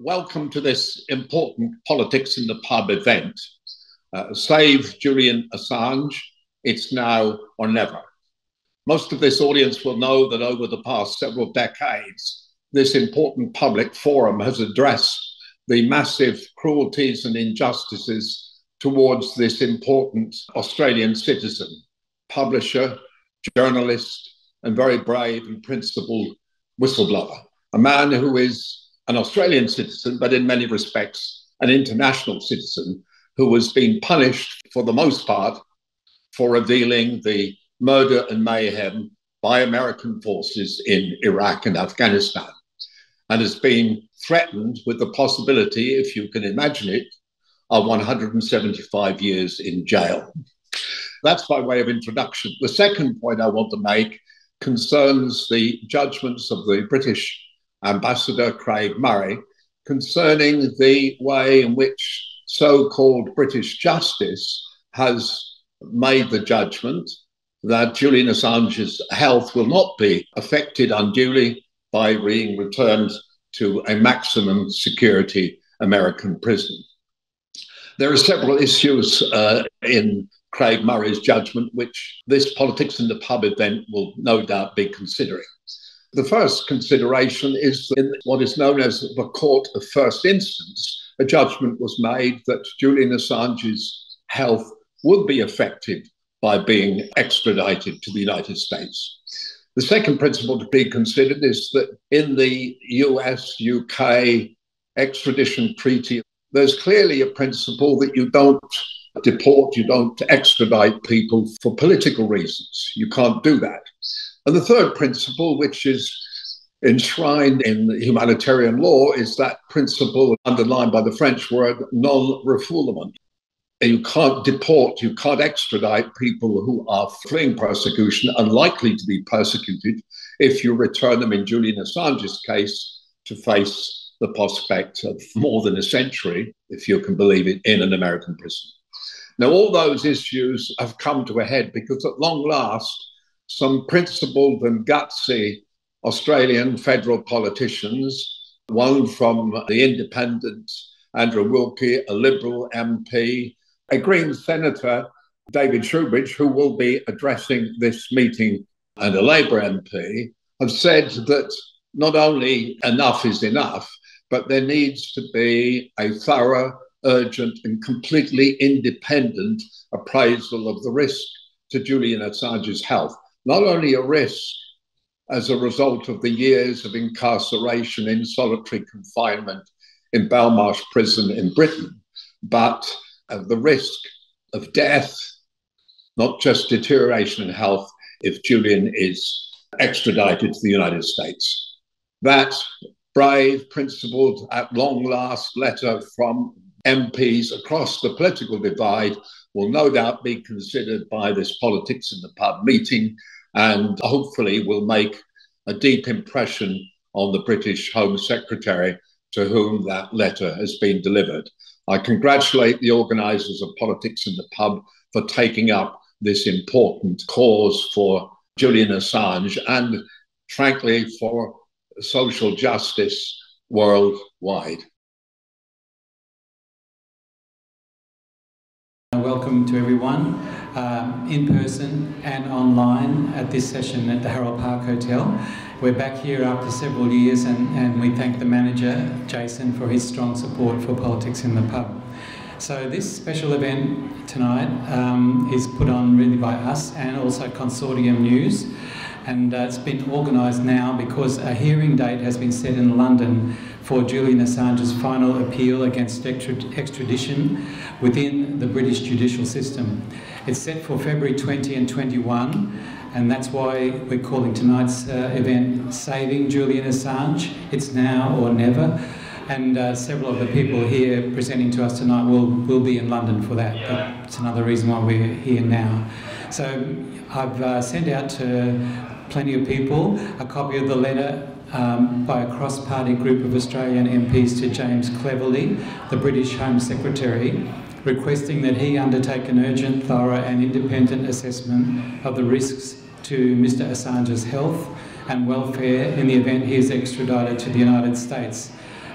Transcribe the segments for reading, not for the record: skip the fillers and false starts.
welcome to this important Politics in the Pub event. Save Julian Assange, it's now or never. Most of this audience will know that over the past several decades, this important public forum has addressed the massive cruelties and injustices towards this important Australian citizen, publisher, journalist, and very brave and principled whistleblower. A man who is an Australian citizen, but in many respects, an international citizen who has been punished for the most part for revealing the murder and mayhem by American forces in Iraq and Afghanistan, and has been threatened with the possibility, if you can imagine it, of 175 years in jail. That's by way of introduction. The second point I want to make concerns the judgments of the British Ambassador Craig Murray concerning the way in which so-called British justice has made the judgment that Julian Assange's health will not be affected unduly by being returned to a maximum security American prison. There are several issues in Craig Murray's judgment which this Politics in the Pub event will no doubt be considering. The first consideration is in what is known as the Court of First Instance. A judgment was made that Julian Assange's health would be affected by being extradited to the United States. The second principle to be considered is that in the US-UK extradition treaty, there's clearly a principle that you don't deport, you don't extradite people for political reasons. You can't do that. And the third principle, which is enshrined in humanitarian law, is that principle underlined by the French word non-refoulement. You can't deport, you can't extradite people who are fleeing persecution, unlikely to be persecuted, if you return them, in Julian Assange's case, to face the prospect of more than a century, if you can believe it, in an American prison. Now, all those issues have come to a head because at long last, some principled and gutsy Australian federal politicians, one from the independent Andrew Wilkie, a Liberal MP, a Green Senator, David Shoebridge, who will be addressing this meeting, and a Labour MP, have said that not only enough is enough, but there needs to be a thorough, urgent and completely independent appraisal of the risk to Julian Assange's health. Not only a risk as a result of the years of incarceration in solitary confinement in Belmarsh prison in Britain, but the risk of death, not just deterioration in health, if Julian is extradited to the United States. That brave, principled, at long last letter from MPs across the political divide will no doubt be considered by this Politics in the Pub meeting, and hopefully will make a deep impression on the British Home Secretary to whom that letter has been delivered. I congratulate the organisers of Politics in the Pub for taking up this important cause for Julian Assange and, frankly, for social justice worldwide. Welcome to everyone, in person and online at this session at the Harold Park Hotel. We're back here after several years and we thank the manager, Jason, for his strong support for Politics in the Pub. So this special event tonight is put on really by us and also Consortium News, and it's been organised now because a hearing date has been set in London for Julian Assange's final appeal against extradition within the British judicial system. It's set for February 20 and 21, and that's why we're calling tonight's event Saving Julian Assange. It's now or never. And several of the people here presenting to us tonight will be in London for that. That's another reason why we're here now. So I've sent out to plenty of people a copy of the letter by a cross-party group of Australian MPs to James Cleverly, the British Home Secretary, requesting that he undertake an urgent, thorough and independent assessment of the risks to Mr Assange's health and welfare in the event he is extradited to the United States.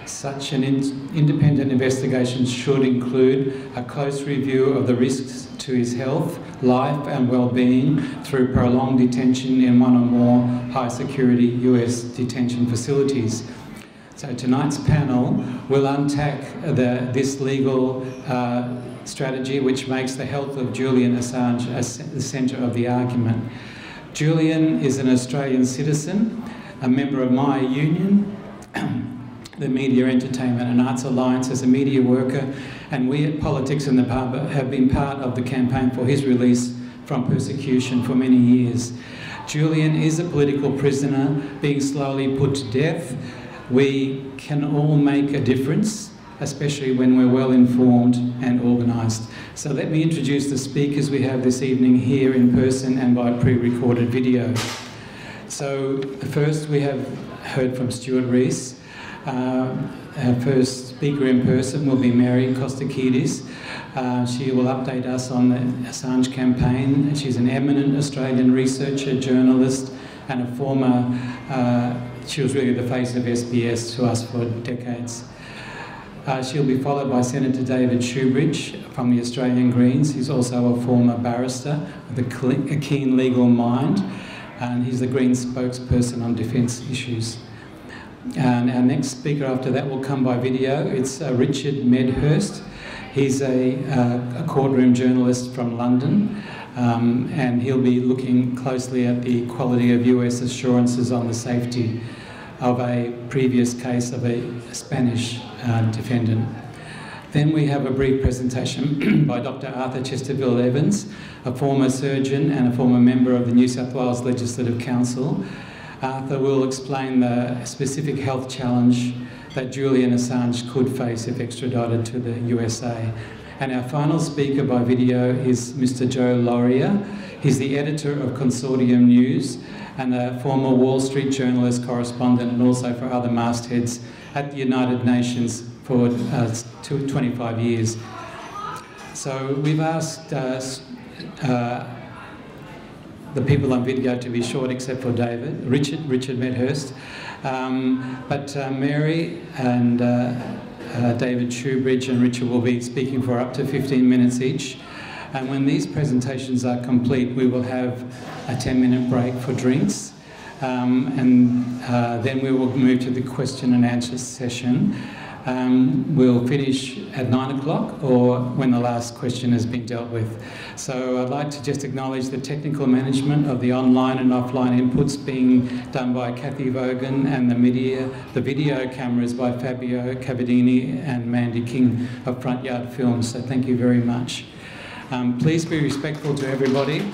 such an independent investigation should include a close review of the risks to his health, life and well-being through prolonged detention in one or more high-security US detention facilities. So tonight's panel will unpack this legal strategy which makes the health of Julian Assange the centre of the argument. Julian is an Australian citizen, a member of my union, the Media, Entertainment and Arts Alliance, as a media worker, and we at Politics in the Pub have been part of the campaign for his release from persecution for many years. Julian is a political prisoner being slowly put to death. We can all make a difference, especially when we're well informed and organised. So let me introduce the speakers we have this evening here in person and by pre-recorded video. So first we have heard from Stuart Rees. Our first speaker in person will be Mary Kostakidis. She will update us on the Assange campaign. She's an eminent Australian researcher, journalist and a former, she was really the face of SBS to us for decades. She'll be followed by Senator David Shoebridge from the Australian Greens. He's also a former barrister with a keen legal mind, and he's the Greens spokesperson on defence issues. And our next speaker after that will come by video. It's Richard Medhurst. He's a courtroom journalist from London, and he'll be looking closely at the quality of US assurances on the safety of a previous case of a Spanish defendant. Then we have a brief presentation by Dr. Arthur Chesterfield-Evans, a former surgeon and a former member of the New South Wales Legislative Council. Arthur will explain the specific health challenge that Julian Assange could face if extradited to the USA. And our final speaker by video is Mr. Joe Lauria. He's the editor of Consortium News and a former Wall Street journalist, correspondent, and also for other mastheads at the United Nations for 25 years. So we've asked the people on video to be short except for Richard Medhurst. But Mary and David Shoebridge and Richard will be speaking for up to 15 minutes each. And when these presentations are complete, we will have a 10-minute break for drinks. Then we will move to the question and answer session. We'll finish at 9 o'clock or when the last question has been dealt with. So I'd like to just acknowledge the technical management of the online and offline inputs being done by Kathy Vogan, and the video cameras by Fabio Cavadini and Mandy King of Front Yard Films. So thank you very much. Please be respectful to everybody.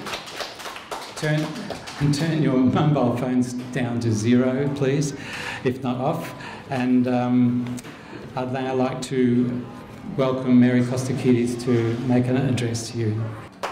Turn your mobile phones down to 0, please, if not off. And I'd now like to welcome Mary Kostakidis to make an address to you.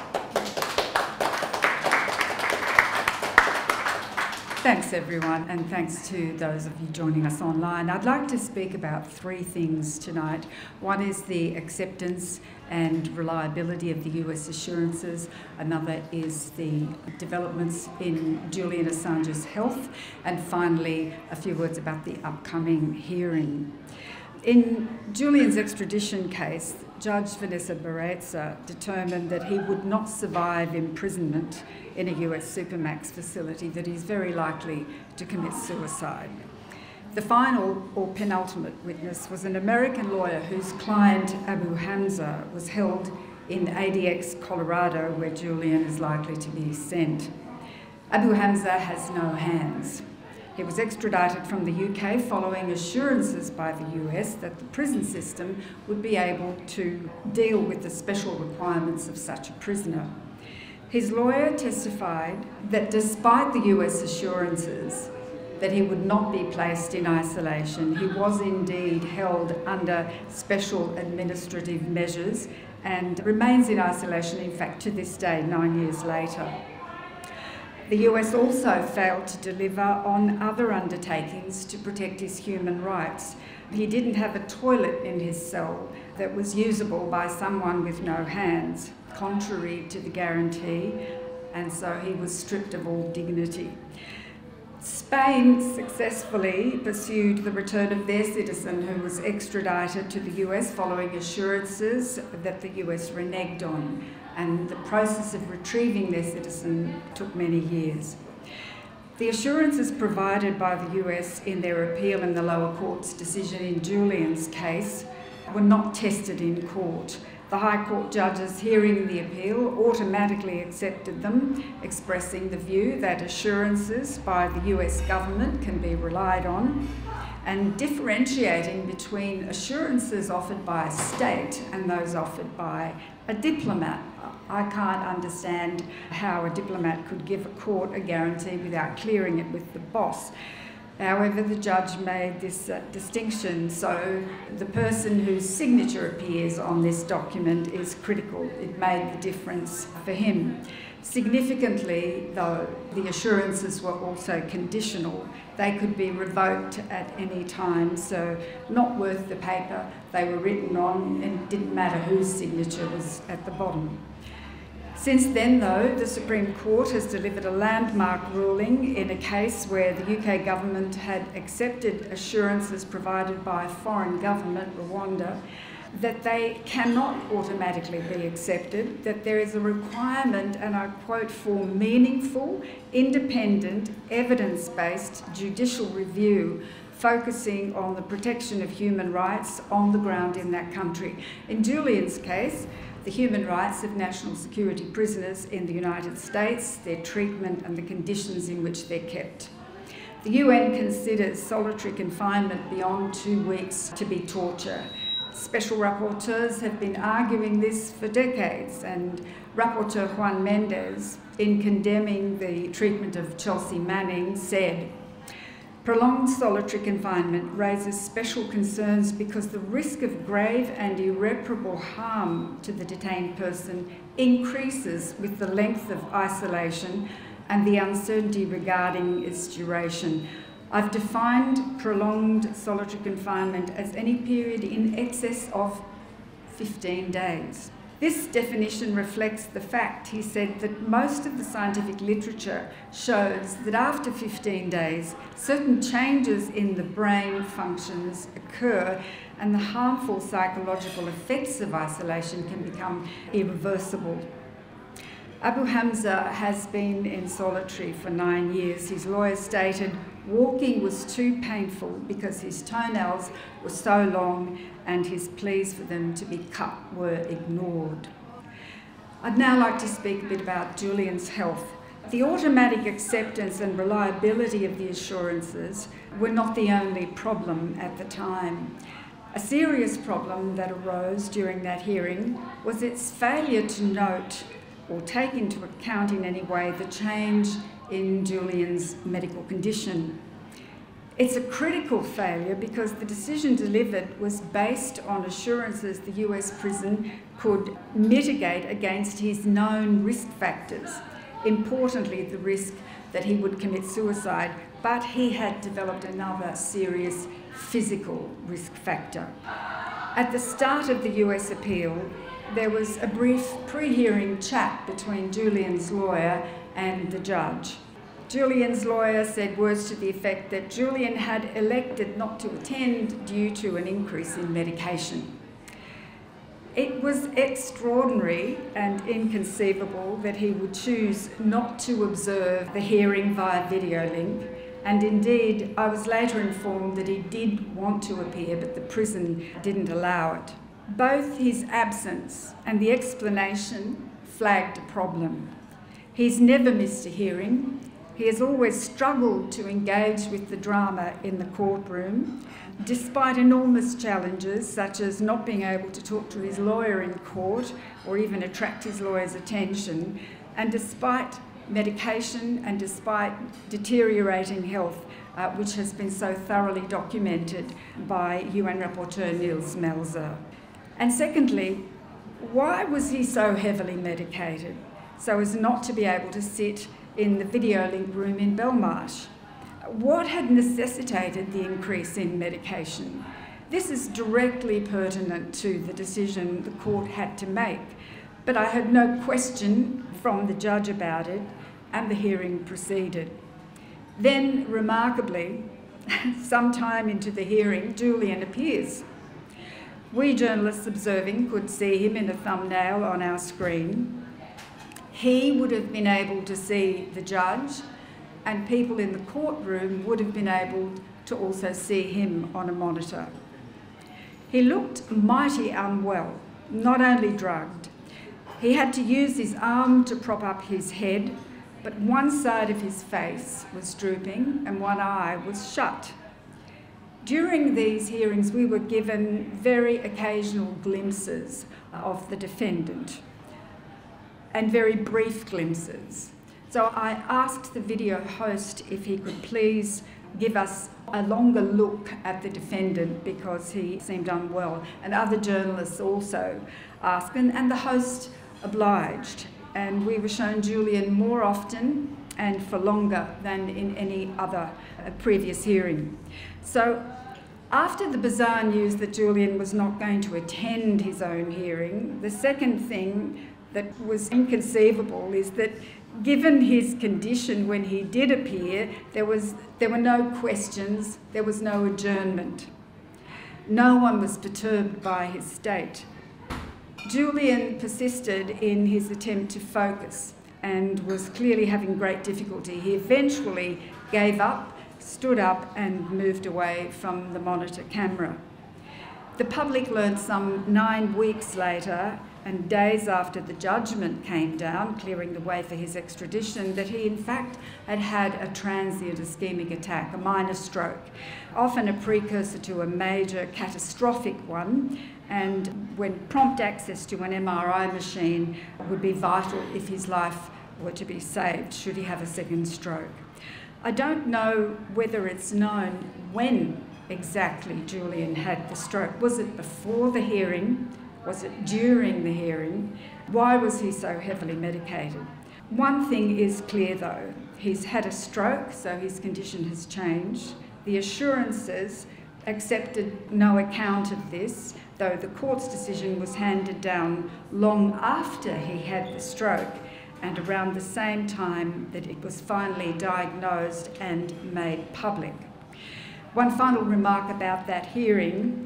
Thanks everyone, and thanks to those of you joining us online. I'd like to speak about 3 things tonight. One is the acceptance and reliability of the US assurances. Another is the developments in Julian Assange's health. And finally, a few words about the upcoming hearing. In Julian's extradition case, Judge Vanessa Barreza determined that he would not survive imprisonment in a US supermax facility, that he's very likely to commit suicide. The final or penultimate witness was an American lawyer whose client, Abu Hamza, was held in ADX, Colorado, where Julian is likely to be sent. Abu Hamza has no hands. He was extradited from the UK following assurances by the US that the prison system would be able to deal with the special requirements of such a prisoner. His lawyer testified that despite the US assurances that he would not be placed in isolation, he was indeed held under special administrative measures and remains in isolation, in fact, to this day, 9 years later. The US also failed to deliver on other undertakings to protect his human rights. He didn't have a toilet in his cell that was usable by someone with no hands, contrary to the guarantee, and so he was stripped of all dignity. Spain successfully pursued the return of their citizen who was extradited to the US following assurances that the US reneged on, and the process of retrieving their citizen took many years. The assurances provided by the US in their appeal in the lower court's decision in Julian's case were not tested in court. The High Court judges hearing the appeal automatically accepted them, expressing the view that assurances by the US government can be relied on, and differentiating between assurances offered by a state and those offered by a diplomat. I can't understand how a diplomat could give a court a guarantee without clearing it with the boss. However, the judge made this distinction, so the person whose signature appears on this document is critical. It made the difference for him. Significantly, though, the assurances were also conditional. They could be revoked at any time, so not worth the paper they were written on, and it didn't matter whose signature was at the bottom. Since then, though, the Supreme Court has delivered a landmark ruling in a case where the UK government had accepted assurances provided by a foreign government, Rwanda, that they cannot automatically be accepted, that there is a requirement, and I quote, for meaningful, independent, evidence-based judicial review focusing on the protection of human rights on the ground in that country. In Julian's case, the human rights of national security prisoners in the United States, their treatment and the conditions in which they're kept. The UN considers solitary confinement beyond 2 weeks to be torture. Special rapporteurs have been arguing this for decades, and Rapporteur Juan Mendez, in condemning the treatment of Chelsea Manning, said, "Prolonged solitary confinement raises special concerns because the risk of grave and irreparable harm to the detained person increases with the length of isolation and the uncertainty regarding its duration. I've defined prolonged solitary confinement as any period in excess of 15 days. This definition reflects the fact," he said, "that most of the scientific literature shows that after 15 days, certain changes in the brain functions occur and the harmful psychological effects of isolation can become irreversible." Abu Hamza has been in solitary for 9 years. His lawyer stated walking was too painful because his toenails were so long and his pleas for them to be cut were ignored. I'd now like to speak a bit about Julian's health. The automatic acceptance and reliability of the assurances were not the only problem at the time. A serious problem that arose during that hearing was its failure to note or take into account in any way the change in Julian's medical condition. It's a critical failure because the decision delivered was based on assurances the US prison could mitigate against his known risk factors, importantly the risk that he would commit suicide, but he had developed another serious physical risk factor. At the start of the US appeal, there was a brief pre-hearing chat between Julian's lawyer and the judge. Julian's lawyer said words to the effect that Julian had elected not to attend due to an increase in medication. It was extraordinary and inconceivable that he would choose not to observe the hearing via video link, and indeed I was later informed that he did want to appear but the prison didn't allow it. Both his absence and the explanation flagged a problem. He's never missed a hearing. He has always struggled to engage with the drama in the courtroom, despite enormous challenges such as not being able to talk to his lawyer in court or even attract his lawyer's attention, and despite medication and despite deteriorating health, which has been so thoroughly documented by UN Rapporteur Nils Melzer. And secondly, why was he so heavily medicated so as not to be able to sit in the video link room in Belmarsh? What had necessitated the increase in medication? This is directly pertinent to the decision the court had to make, but I had no question from the judge about it, and the hearing proceeded. Then, remarkably, sometime into the hearing, Julian appears. We journalists observing could see him in a thumbnail on our screen. He would have been able to see the judge, and people in the courtroom would have been able to also see him on a monitor. He looked mighty unwell, not only drugged. He had to use his arm to prop up his head, but one side of his face was drooping and one eye was shut. During these hearings, we were given very occasional glimpses of the defendant, and very brief glimpses. So I asked the video host if he could please give us a longer look at the defendant because he seemed unwell, and other journalists also asked, and the host obliged. And we were shown Julian more often and for longer than in any other previous hearing. So after the bizarre news that Julian was not going to attend his own hearing, the second thing that was inconceivable is that given his condition when he did appear, there were no questions, there was no adjournment. No one was perturbed by his state. Julian persisted in his attempt to focus and was clearly having great difficulty. He eventually gave up, stood up and moved away from the monitor camera. The public learned some 9 weeks later, and days after the judgment came down, clearing the way for his extradition, that he in fact had had a transient ischemic attack, a minor stroke, often a precursor to a major catastrophic one, and when prompt access to an MRI machine would be vital if his life were to be saved, should he have a second stroke. I don't know whether it's known when exactly Julian had the stroke. Was it before the hearing? Was it during the hearing? Why was he so heavily medicated? One thing is clear though, he's had a stroke, so his condition has changed. The assurances accepted no account of this, though the court's decision was handed down long after he had the stroke and around the same time that it was finally diagnosed and made public. One final remark about that hearing.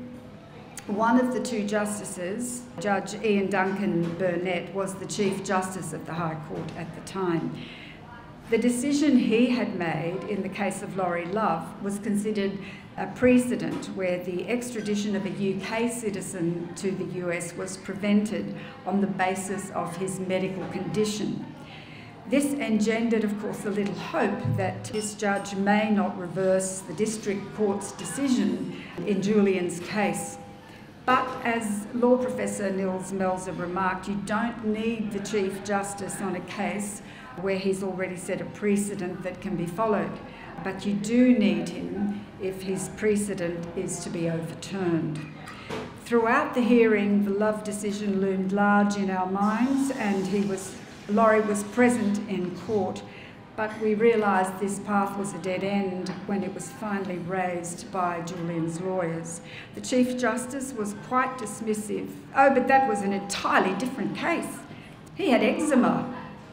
One of the two justices, Judge Ian Duncan Burnett, was the Chief Justice of the High Court at the time. The decision he had made in the case of Laurie Love was considered a precedent where the extradition of a UK citizen to the US was prevented on the basis of his medical condition. This engendered, of course, a little hope that this judge may not reverse the district court's decision in Julian's case. But as law professor Nils Melzer remarked, you don't need the Chief Justice on a case where he's already set a precedent that can be followed. But you do need him if his precedent is to be overturned. Throughout the hearing, the Love decision loomed large in our minds, and Laurie was present in court, but we realised this path was a dead end when it was finally raised by Julian's lawyers. The Chief Justice was quite dismissive. Oh, but that was an entirely different case. He had eczema.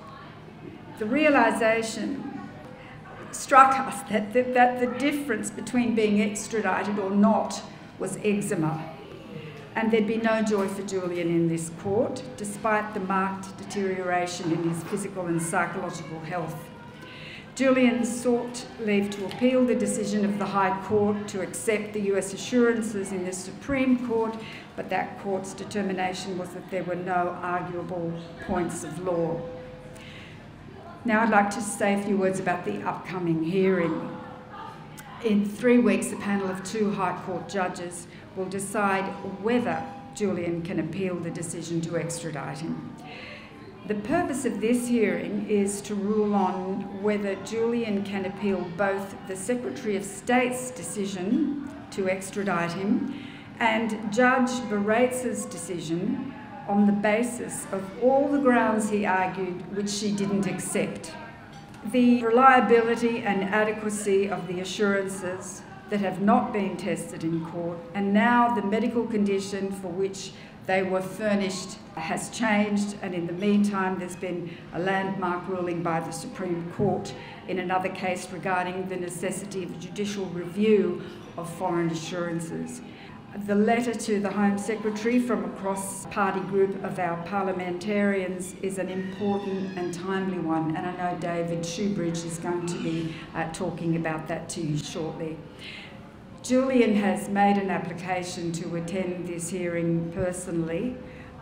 The realisation struck us that the difference between being extradited or not was eczema. And there'd be no joy for Julian in this court, despite the marked deterioration in his physical and psychological health. Julian sought leave to appeal the decision of the High Court to accept the US assurances in the Supreme Court, but that court's determination was that there were no arguable points of law. Now I'd like to say a few words about the upcoming hearing. In 3 weeks, a panel of 2 High Court judges will decide whether Julian can appeal the decision to extradite him. The purpose of this hearing is to rule on whether Julian can appeal both the Secretary of State's decision to extradite him and Judge Baraitsa's decision on the basis of all the grounds he argued which she didn't accept. The reliability and adequacy of the assurances that have not been tested in court, and now the medical condition for which they were furnished has changed, and in the meantime there's been a landmark ruling by the Supreme Court in another case regarding the necessity of judicial review of foreign assurances. The letter to the Home Secretary from a cross-party group of our parliamentarians is an important and timely one, and I know David Shoebridge is going to be talking about that to you shortly. Julian has made an application to attend this hearing personally,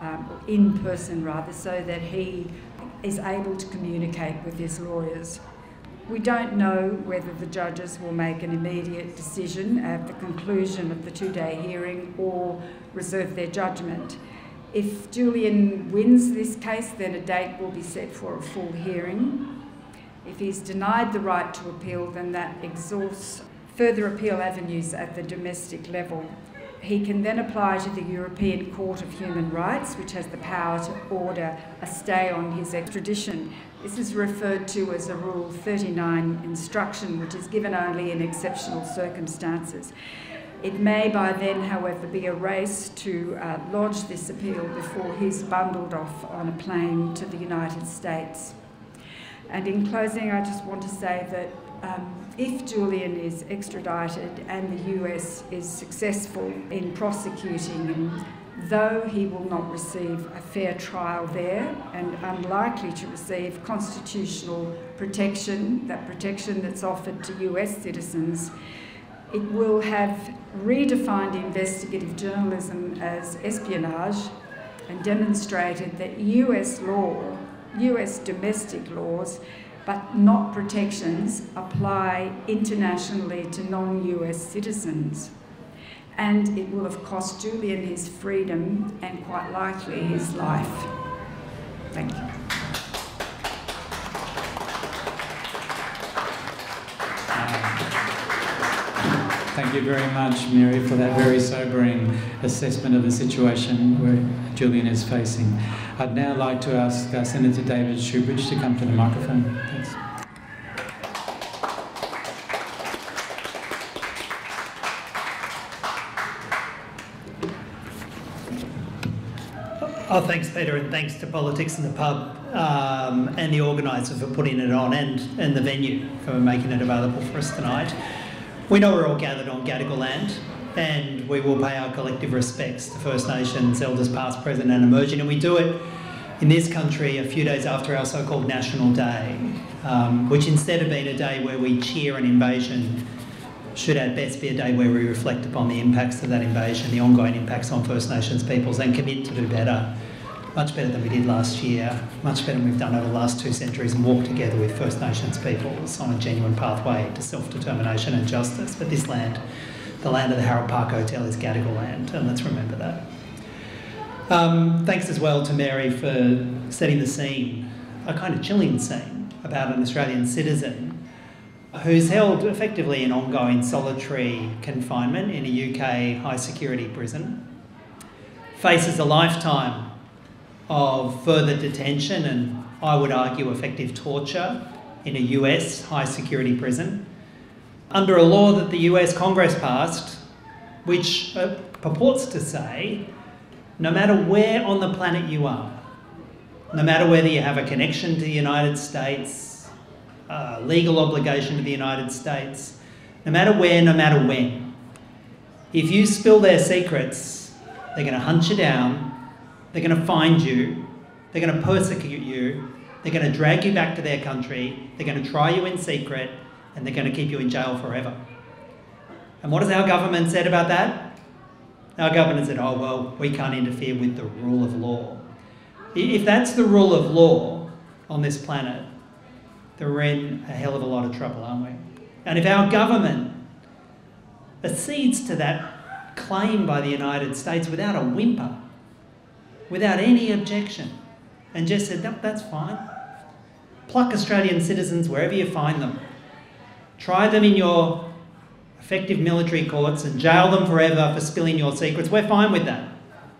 in person rather, so that he is able to communicate with his lawyers. We don't know whether the judges will make an immediate decision at the conclusion of the two-day hearing or reserve their judgment. If Julian wins this case, then a date will be set for a full hearing. If he's denied the right to appeal, then that exhausts further appeal avenues at the domestic level. He can then apply to the European Court of Human Rights, which has the power to order a stay on his extradition. This is referred to as a Rule 39 instruction, which is given only in exceptional circumstances. It may by then, however, be a race to lodge this appeal before he's bundled off on a plane to the United States. And in closing, I just want to say that if Julian is extradited and the US is successful in prosecuting him, though he will not receive a fair trial there and unlikely to receive constitutional protection, that protection that's offered to US citizens, it will have redefined investigative journalism as espionage and demonstrated that US law, US domestic laws, but not protections, apply internationally to non-US citizens. And it will have cost Julian his freedom and quite likely his life. Thank you. Thank you very much, Mary, for that very sobering assessment of the situation where Julian is facing. I'd now like to ask Senator David Shoebridge to come to the microphone. Thanks. Oh, thanks, Peter, and thanks to Politics in the Pub and the organiser for putting it on, and the venue for making it available for us tonight. We know we're all gathered on Gadigal land, and we will pay our collective respects to First Nations, elders past, present and emerging, and we do it in this country a few days after our so-called National Day, which instead of being a day where we cheer an invasion, should at best be a day where we reflect upon the impacts of that invasion, the ongoing impacts on First Nations peoples, and commit to do better, much better than we did last year, much better than we've done over the last 2 centuries, and walk together with First Nations peoples on a genuine pathway to self-determination and justice. But this land, the land of the Harold Park Hotel, is Gadigal land, and let's remember that. Thanks as well to Mary for setting the scene, a kind of chilling scene, about an Australian citizen who's held effectively in ongoing solitary confinement in a UK high security prison, faces a lifetime of further detention and, I would argue, effective torture in a US high security prison under a law that the US Congress passed, which purports to say no matter where on the planet you are, no matter whether you have a connection to the United States, a legal obligation to the United States, no matter where, no matter when, if you spill their secrets, they're going to hunt you down, they're going to find you, they're going to persecute you, they're going to drag you back to their country, they're going to try you in secret, and they're going to keep you in jail forever. And what has our government said about that? Our government said, oh, well, we can't interfere with the rule of law. If that's the rule of law on this planet, then we're in a hell of a lot of trouble, aren't we? And if our government accedes to that claim by the United States without a whimper, without any objection, and just said, no, that's fine. Pluck Australian citizens wherever you find them. Try them in your effective military courts and jail them forever for spilling your secrets. We're fine with that.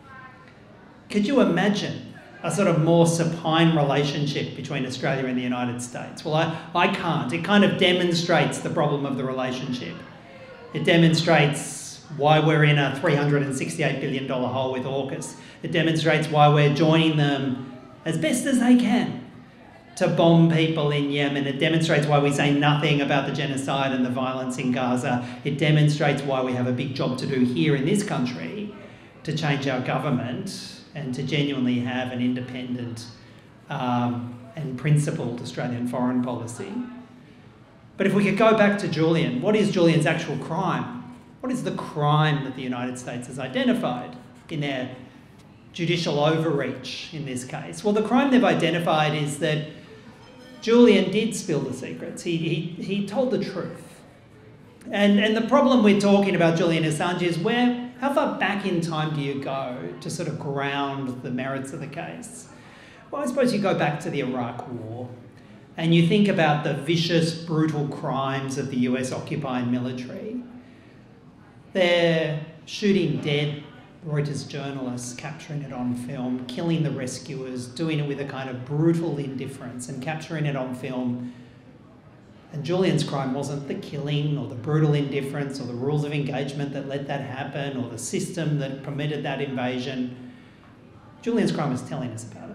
Could you imagine a sort of more supine relationship between Australia and the United States? Well, I can't. It kind of demonstrates the problem of the relationship. It demonstrates why we're in a $368 billion hole with AUKUS. It demonstrates why we're joining them as best as they can to bomb people in Yemen. It demonstrates why we say nothing about the genocide and the violence in Gaza. It demonstrates why we have a big job to do here in this country to change our government and to genuinely have an independent and principled Australian foreign policy. But if we could go back to Julian, what is Julian's actual crime? What is the crime that the United States has identified in their judicial overreach in this case? Well, the crime they've identified is that Julian did spill the secrets. He told the truth. And the problem we're talking about Julian Assange is how far back in time do you go to sort of ground the merits of the case? Well, I suppose you go back to the Iraq War and you think about the vicious, brutal crimes of the US occupying military. They're shooting dead Reuters journalists, capturing it on film, killing the rescuers, doing it with a kind of brutal indifference and capturing it on film. And Julian's crime wasn't the killing or the brutal indifference or the rules of engagement that let that happen or the system that permitted that invasion. Julian's crime was telling us about it.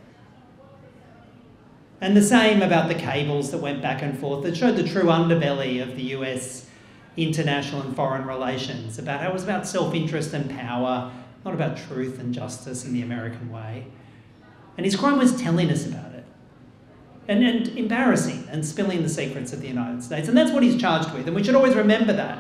And the same about the cables that went back and forth that showed the true underbelly of the US international and foreign relations, about how it was about self-interest and power, not about truth and justice in the American way. And his crime was telling us about it. And embarrassing and spilling the secrets of the United States. And that's what he's charged with, and we should always remember that.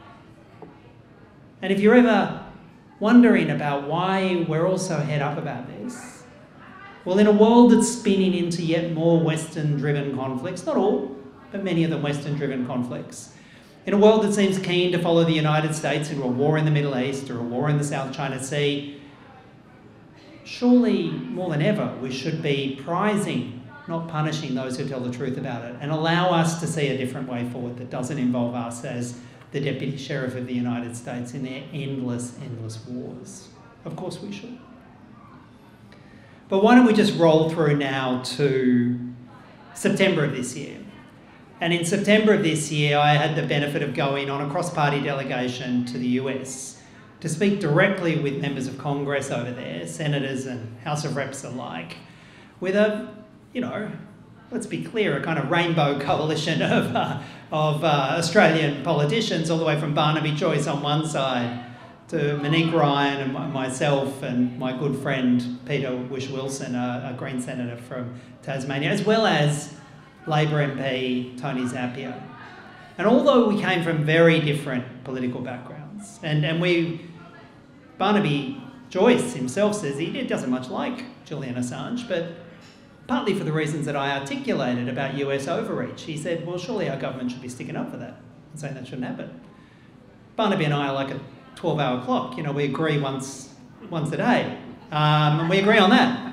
And if you're ever wondering about why we're all so head up about this, well, in a world that's spinning into yet more Western-driven conflicts, not all, but many of them Western-driven conflicts, in a world that seems keen to follow the United States into a war in the Middle East or a war in the South China Sea, surely more than ever we should be prizing, not punishing those who tell the truth about it, and allow us to see a different way forward that doesn't involve us as the Deputy Sheriff of the United States in their endless, endless wars. Of course we should. But why don't we just roll through now to September of this year. And in September of this year, I had the benefit of going on a cross-party delegation to the US to speak directly with members of Congress over there, senators and House of Reps alike, with a, let's be clear, a kind of rainbow coalition of Australian politicians, all the way from Barnaby Joyce on one side to Monique Ryan and myself and my good friend Peter Wish-Wilson, a Green senator from Tasmania, as well as Labor MP Tony Zappia. And although we came from very different political backgrounds, and Barnaby Joyce himself says he doesn't much like Julian Assange, but partly for the reasons that I articulated about US overreach. He said, well, surely our government should be sticking up for that and saying that shouldn't happen. Barnaby and I are like a 12-hour clock. We agree once a day, and we agree on that.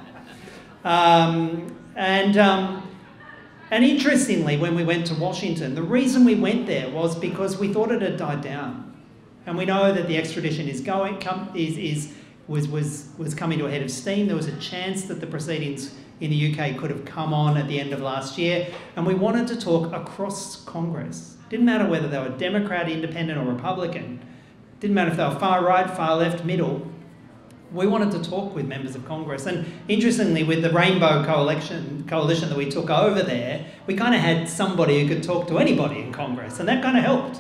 And interestingly, when we went to Washington, the reason we went there was because we thought it had died down. And we know that the extradition was coming to a head of steam. There was a chance that the proceedings in the UK could have come on at the end of last year. And we wanted to talk across Congress. Didn't matter whether they were Democrat, Independent or Republican. Didn't matter if they were far right, far left, middle. We wanted to talk with members of Congress. And interestingly, with the Rainbow Coalition that we took over there, we kind of had somebody who could talk to anybody in Congress, and that kind of helped.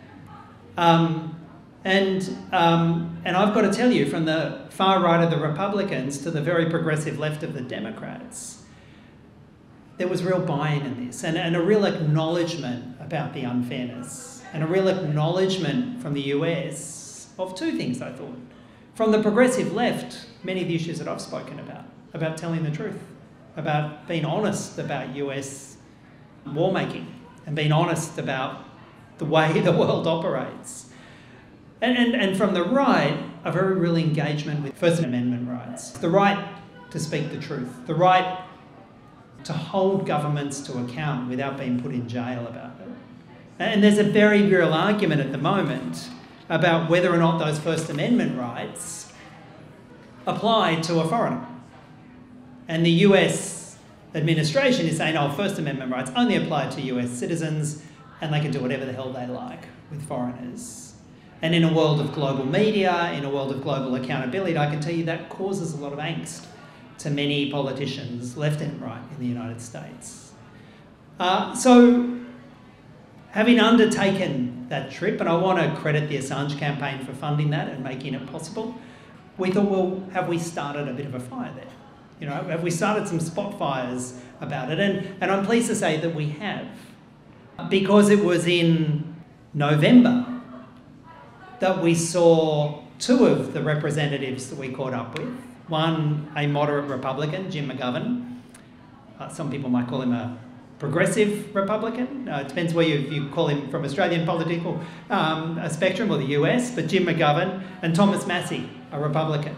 And I've got to tell you, from the far right of the Republicans to the very progressive left of the Democrats, there was real buy-in in this, and a real acknowledgement about the unfairness, and a real acknowledgement from the US of two things, I thought. From the progressive left, many of the issues that I've spoken about telling the truth, about being honest about US war making, and being honest about the way the world operates. And from the right, a very real engagement with First Amendment rights. The right to speak the truth, the right to hold governments to account without being put in jail about it. And there's a very real argument at the moment about whether or not those First Amendment rights apply to a foreigner. And the US administration is saying, First Amendment rights only apply to US citizens and they can do whatever the hell they like with foreigners. And in a world of global media, in a world of global accountability, I can tell you that causes a lot of angst to many politicians, left and right, in the United States. So, having undertaken that trip, and I want to credit the Assange campaign for funding that and making it possible, we thought, well, have we started a bit of a fire there? You know, have we started some spot fires about it? And I'm pleased to say that we have, because it was in November that we saw two of the representatives that we caught up with. One, a moderate Republican, Jim McGovern. Some people might call him a progressive Republican. It depends where you call him from Australian political spectrum or the US, but Jim McGovern and Thomas Massey, a Republican.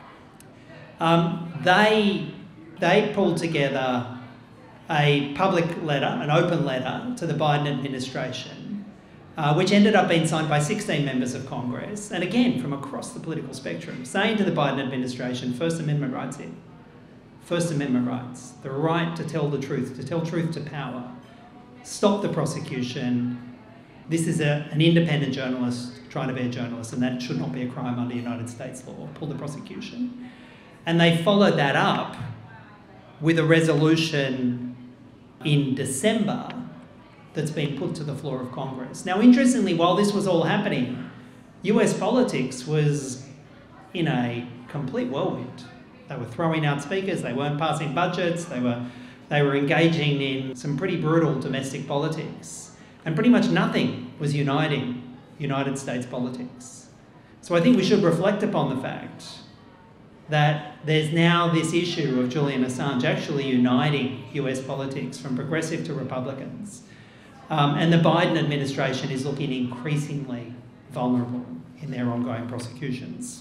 They pulled together a public letter, an open letter to the Biden administration, which ended up being signed by 16 members of Congress, and again, from across the political spectrum, saying to the Biden administration, First Amendment rights here. First Amendment rights, the right to tell the truth, to tell truth to power. Stop the prosecution. This is an independent journalist trying to be a journalist, and that should not be a crime under United States law. Pull the prosecution. And they followed that up with a resolution in December that's been put to the floor of Congress. Now, interestingly, while this was all happening, US politics was in a complete whirlwind. They were throwing out speakers, they weren't passing budgets, they were engaging in some pretty brutal domestic politics. And pretty much nothing was uniting United States politics. So I think we should reflect upon the fact that there's now this issue of Julian Assange actually uniting US politics from progressive to Republicans. And the Biden administration is looking increasingly vulnerable in their ongoing prosecutions.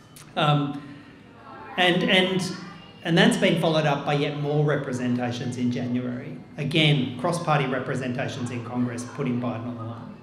And that's been followed up by yet more representations in January. Again, cross-party representations in Congress putting Biden on the line.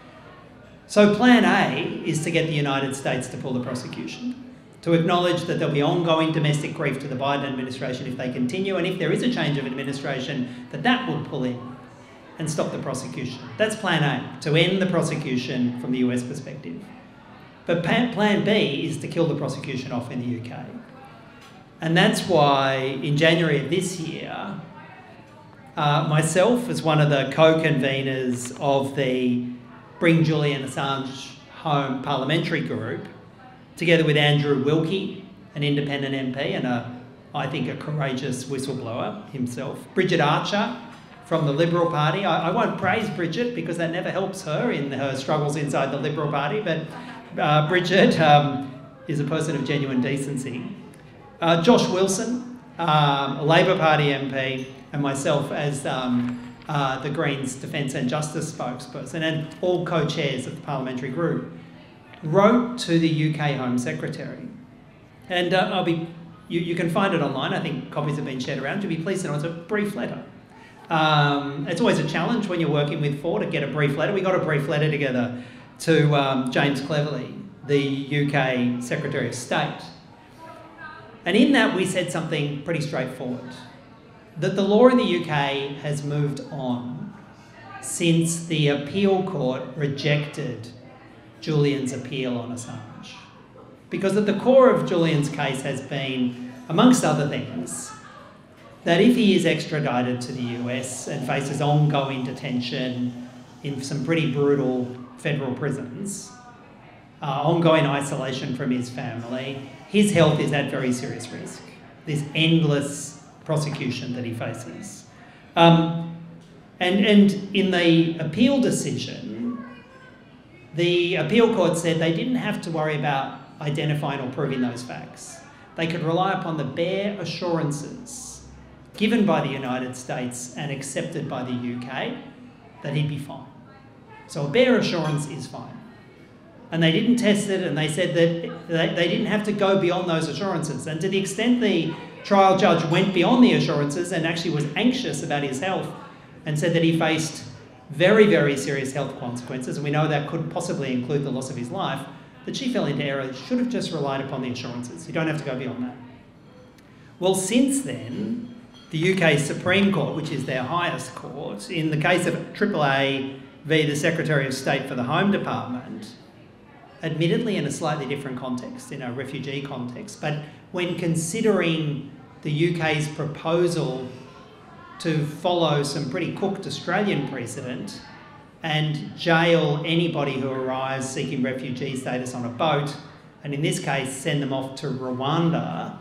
So plan A is to get the United States to pull the prosecution, to acknowledge that there'll be ongoing domestic grief to the Biden administration if they continue, and if there is a change of administration, that will pull in and stop the prosecution. That's plan A, to end the prosecution from the US perspective. But plan B is to kill the prosecution off in the UK. And that's why in January of this year, myself as one of the co-conveners of the Bring Julian Assange Home parliamentary group, together with Andrew Wilkie, an independent MP and I think a courageous whistleblower himself, Bridget Archer from the Liberal Party. I won't praise Bridget because that never helps her in her struggles inside the Liberal Party, but Bridget is a person of genuine decency. Josh Wilson, a Labor Party MP, and myself as the Greens Defence and Justice spokesperson, and all co-chairs of the parliamentary group, wrote to the UK Home Secretary. And you can find it online. I think copies have been shared around. You'll be pleased to know it's a brief letter. It's always a challenge when you're working with four to get a brief letter. We got a brief letter together to James Cleverly, the UK Secretary of State. And in that we said something pretty straightforward, that the law in the UK has moved on since the appeal court rejected Julian's appeal on Assange. Because at the core of Julian's case has been, amongst other things, that if he is extradited to the US and faces ongoing detention in some pretty brutal federal prisons, ongoing isolation from his family, his health is at very serious risk. This endless prosecution that he faces. And in the appeal decision, the appeal court said they didn't have to worry about identifying or proving those facts. They could rely upon the bare assurances given by the United States and accepted by the UK that he'd be fine. So a bare assurance is fine. And they didn't test it, and they said that they didn't have to go beyond those assurances. And to the extent the trial judge went beyond the assurances and actually was anxious about his health and said that he faced very, very serious health consequences, and we know that could possibly include the loss of his life, that she fell into error. Should have just relied upon the assurances. You don't have to go beyond that. Well, since then, the UK Supreme Court, which is their highest court, in the case of AAA v. the Secretary of State for the Home Department, admittedly in a slightly different context, in a refugee context, but when considering the UK's proposal to follow some pretty cooked Australian precedent and jail anybody who arrives seeking refugee status on a boat, and in this case send them off to Rwanda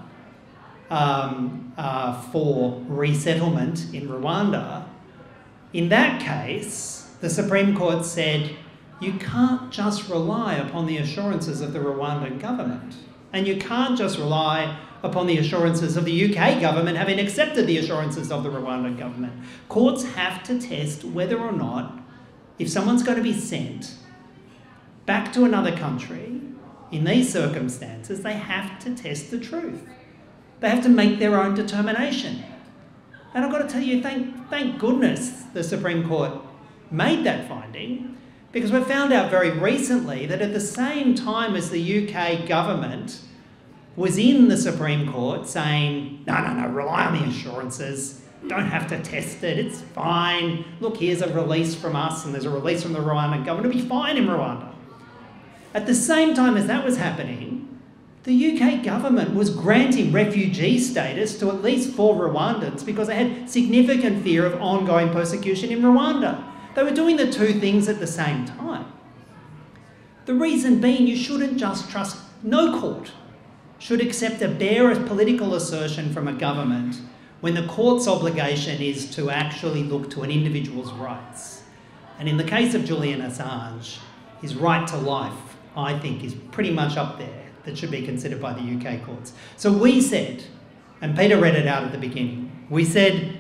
for resettlement in Rwanda, in that case, the Supreme Court said you can't just rely upon the assurances of the Rwandan government, and you can't just rely upon the assurances of the UK government having accepted the assurances of the Rwandan government. Courts have to test whether or not, if someone's going to be sent back to another country in these circumstances, they have to test the truth. They have to make their own determination. And I've got to tell you, thank goodness the Supreme Court made that finding, because we found out very recently that at the same time as the UK government was in the Supreme Court saying, no, rely on the assurances, don't have to test it, it's fine. Look, here's a release from us and there's a release from the Rwandan government, it'll be fine in Rwanda. At the same time as that was happening, the UK government was granting refugee status to at least 4 Rwandans because they had significant fear of ongoing persecution in Rwanda. They were doing the two things at the same time. The reason being, you shouldn't just trust, no court should accept a bare political assertion from a government when the court's obligation is to actually look to an individual's rights. And in the case of Julian Assange, his right to life, I think, is pretty much up there, that should be considered by the UK courts. So we said, and Peter read it out at the beginning, we said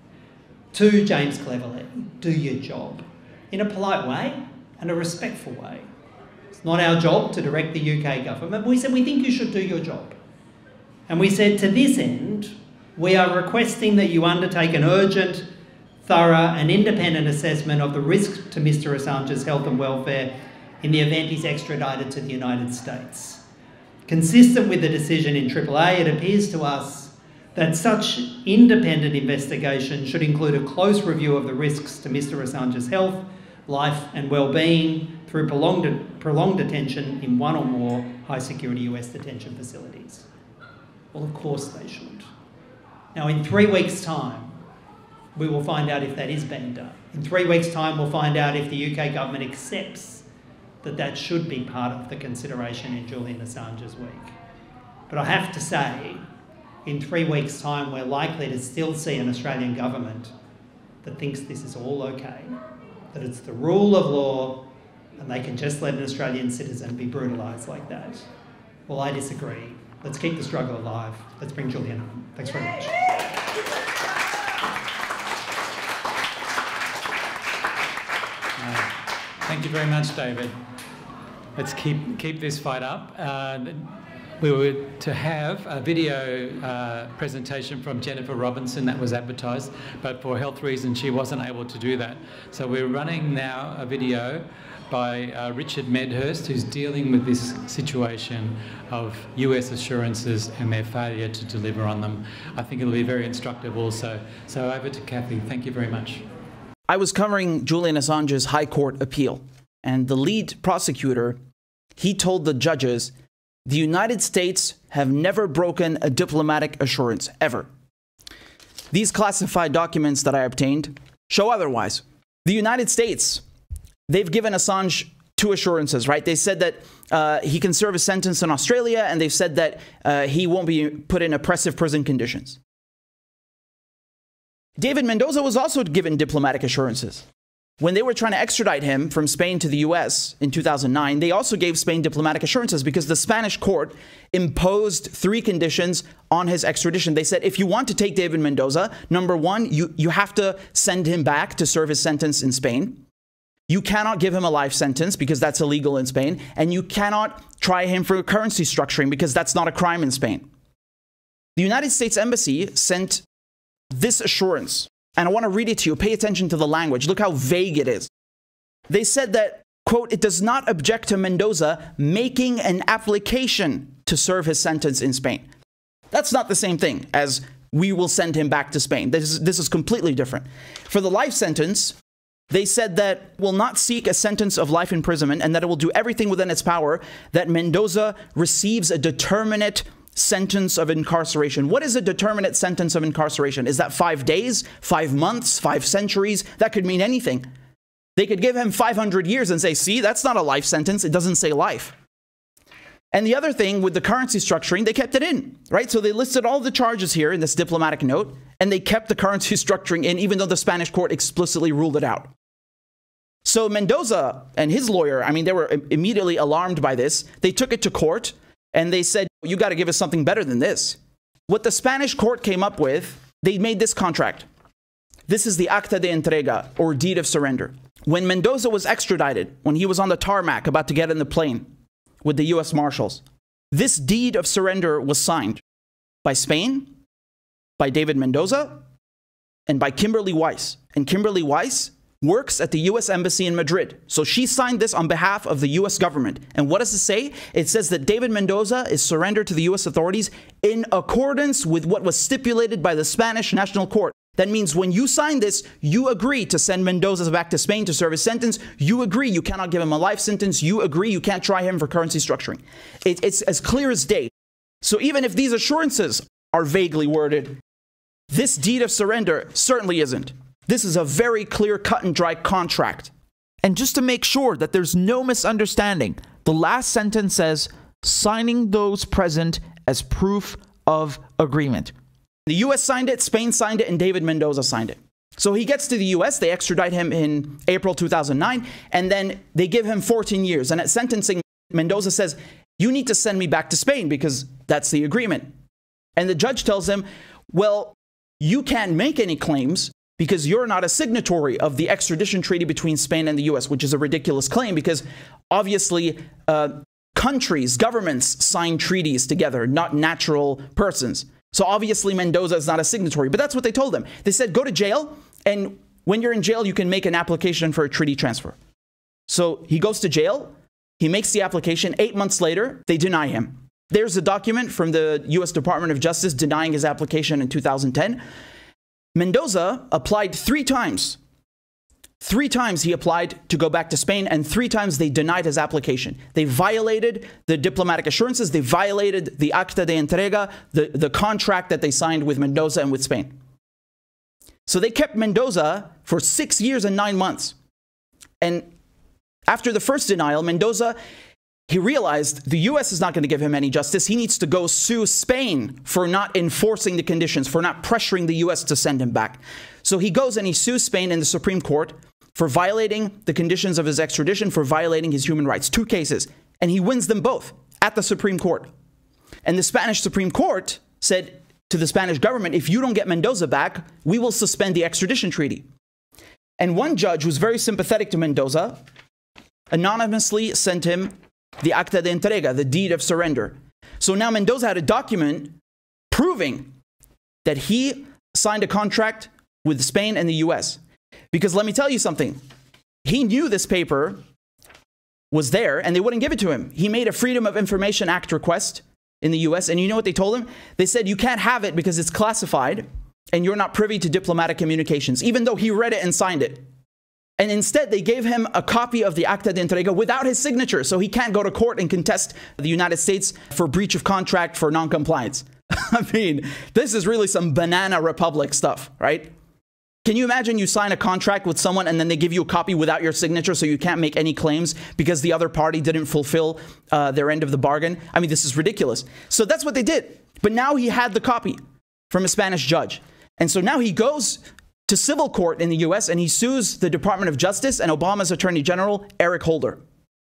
to James Cleverly, do your job in a polite way and a respectful way. It's not our job to direct the UK government, but we said we think you should do your job. And we said to this end, we are requesting that you undertake an urgent, thorough and independent assessment of the risk to Mr Assange's health and welfare in the event he's extradited to the United States. Consistent with the decision in AAA, it appears to us that such independent investigation should include a close review of the risks to Mr Assange's health, life and well-being through prolonged detention in one or more high-security US detention facilities. Well, of course they should. Now, in 3 weeks' time, we will find out if that is being done. In 3 weeks' time, we'll find out if the UK government accepts that that should be part of the consideration in Julian Assange's week. But I have to say, in 3 weeks' time, we're likely to still see an Australian government that thinks this is all okay, that it's the rule of law, and they can just let an Australian citizen be brutalised like that. Well, I disagree. Let's keep the struggle alive. Let's bring Julian home. Thanks very much. Thank you very much, David. Let's keep this fight up. We were to have a video presentation from Jennifer Robinson that was advertised, but for health reasons she wasn't able to do that. So we're running now a video by Richard Medhurst, who's dealing with this situation of US assurances and their failure to deliver on them. I think it'll be very instructive also. So over to Kathy. Thank you very much. I was covering Julian Assange's High Court appeal, and the lead prosecutor, he told the judges, the United States have never broken a diplomatic assurance, ever. These classified documents that I obtained show otherwise. The United States, they've given Assange 2 assurances, right? They said that he can serve a sentence in Australia, and they've said that he won't be put in oppressive prison conditions. David Mendoza was also given diplomatic assurances. When they were trying to extradite him from Spain to the US in 2009, they also gave Spain diplomatic assurances because the Spanish court imposed 3 conditions on his extradition. They said, if you want to take David Mendoza, number 1, you have to send him back to serve his sentence in Spain. You cannot give him a life sentence because that's illegal in Spain. And you cannot try him for currency structuring because that's not a crime in Spain. The United States Embassy sent this assurance, and I want to read it to you. Pay attention to the language. Look how vague it is. They said that, quote, it does not object to Mendoza making an application to serve his sentence in Spain. That's not the same thing as we will send him back to Spain. This is completely different. For the life sentence, They said that will not seek a sentence of life imprisonment and that it will do everything within its power that Mendoza receives a determinate sentence of incarceration. What is a determinate sentence of incarceration? Is that 5 days, 5 months, 5 centuries? That could mean anything. They could give him 500 years and say, see, that's not a life sentence. It doesn't say life. And the other thing with the currency structuring, they kept it in, right? So they listed all the charges here in this diplomatic note, and they kept the currency structuring in, even though the Spanish court explicitly ruled it out. So Mendoza and his lawyer, I mean, they were immediately alarmed by this. They took it to court, and they said, you got to give us something better than this. What the Spanish court came up with, they made this contract. This is the Acta de Entrega, or deed of surrender. When Mendoza was extradited, when he was on the tarmac about to get in the plane with the US Marshals, this deed of surrender was signed by Spain, by David Mendoza, and by Kimberly Weiss. And Kimberly Weiss works at the US Embassy in Madrid. So she signed this on behalf of the US government. And what does it say? It says that David Mendoza is surrendered to the US authorities in accordance with what was stipulated by the Spanish National Court. That means when you sign this, you agree to send Mendoza back to Spain to serve his sentence. You agree you cannot give him a life sentence. You agree you can't try him for currency structuring. It's as clear as day. So even if these assurances are vaguely worded, this deed of surrender certainly isn't. This is a very clear cut and dry contract. And just to make sure that there's no misunderstanding, the last sentence says, signing those present as proof of agreement. The US signed it, Spain signed it, and David Mendoza signed it. So he gets to the US, they extradite him in April 2009, and then they give him 14 years. And at sentencing, Mendoza says, you need to send me back to Spain because that's the agreement. And the judge tells him, well, you can't make any claims because you're not a signatory of the extradition treaty between Spain and the US, which is a ridiculous claim because obviously countries, governments sign treaties together, not natural persons. So obviously Mendoza is not a signatory, but that's what they told him. They said, go to jail, and when you're in jail, you can make an application for a treaty transfer. So he goes to jail, he makes the application, 8 months later, they deny him. There's a document from the US Department of Justice denying his application in 2010. Mendoza applied 3 times. 3 times he applied to go back to Spain, and 3 times they denied his application. They violated the diplomatic assurances. They violated the Acta de Entrega, the contract that they signed with Mendoza and with Spain. So they kept Mendoza for 6 years and 9 months. And after the first denial, Mendoza, he realized the US is not going to give him any justice. He needs to go sue Spain for not enforcing the conditions, for not pressuring the US to send him back. So he goes and he sues Spain in the Supreme Court for violating the conditions of his extradition, for violating his human rights. 2 cases. And he wins them both at the Supreme Court. And the Spanish Supreme Court said to the Spanish government, if you don't get Mendoza back, we will suspend the extradition treaty. And one judge who's very sympathetic to Mendoza anonymously sent him the Acta de Entrega, the deed of surrender. So now Mendoza had a document proving that he signed a contract with Spain and the US. Because let me tell you something. He knew this paper was there and they wouldn't give it to him. He made a Freedom of Information Act request in the US, and you know what they told him? They said, you can't have it because it's classified and you're not privy to diplomatic communications, even though he read it and signed it. And instead, they gave him a copy of the Acta de Entrega without his signature, so he can't go to court and contest the United States for breach of contract for non-compliance. I mean, this is really some banana republic stuff, right? Can you imagine you sign a contract with someone and then they give you a copy without your signature so you can't make any claims because the other party didn't fulfill their end of the bargain? I mean, this is ridiculous. So that's what they did. But now he had the copy from a Spanish judge. And so now he goes to civil court in the US and he sues the Department of Justice and Obama's Attorney General, Eric Holder.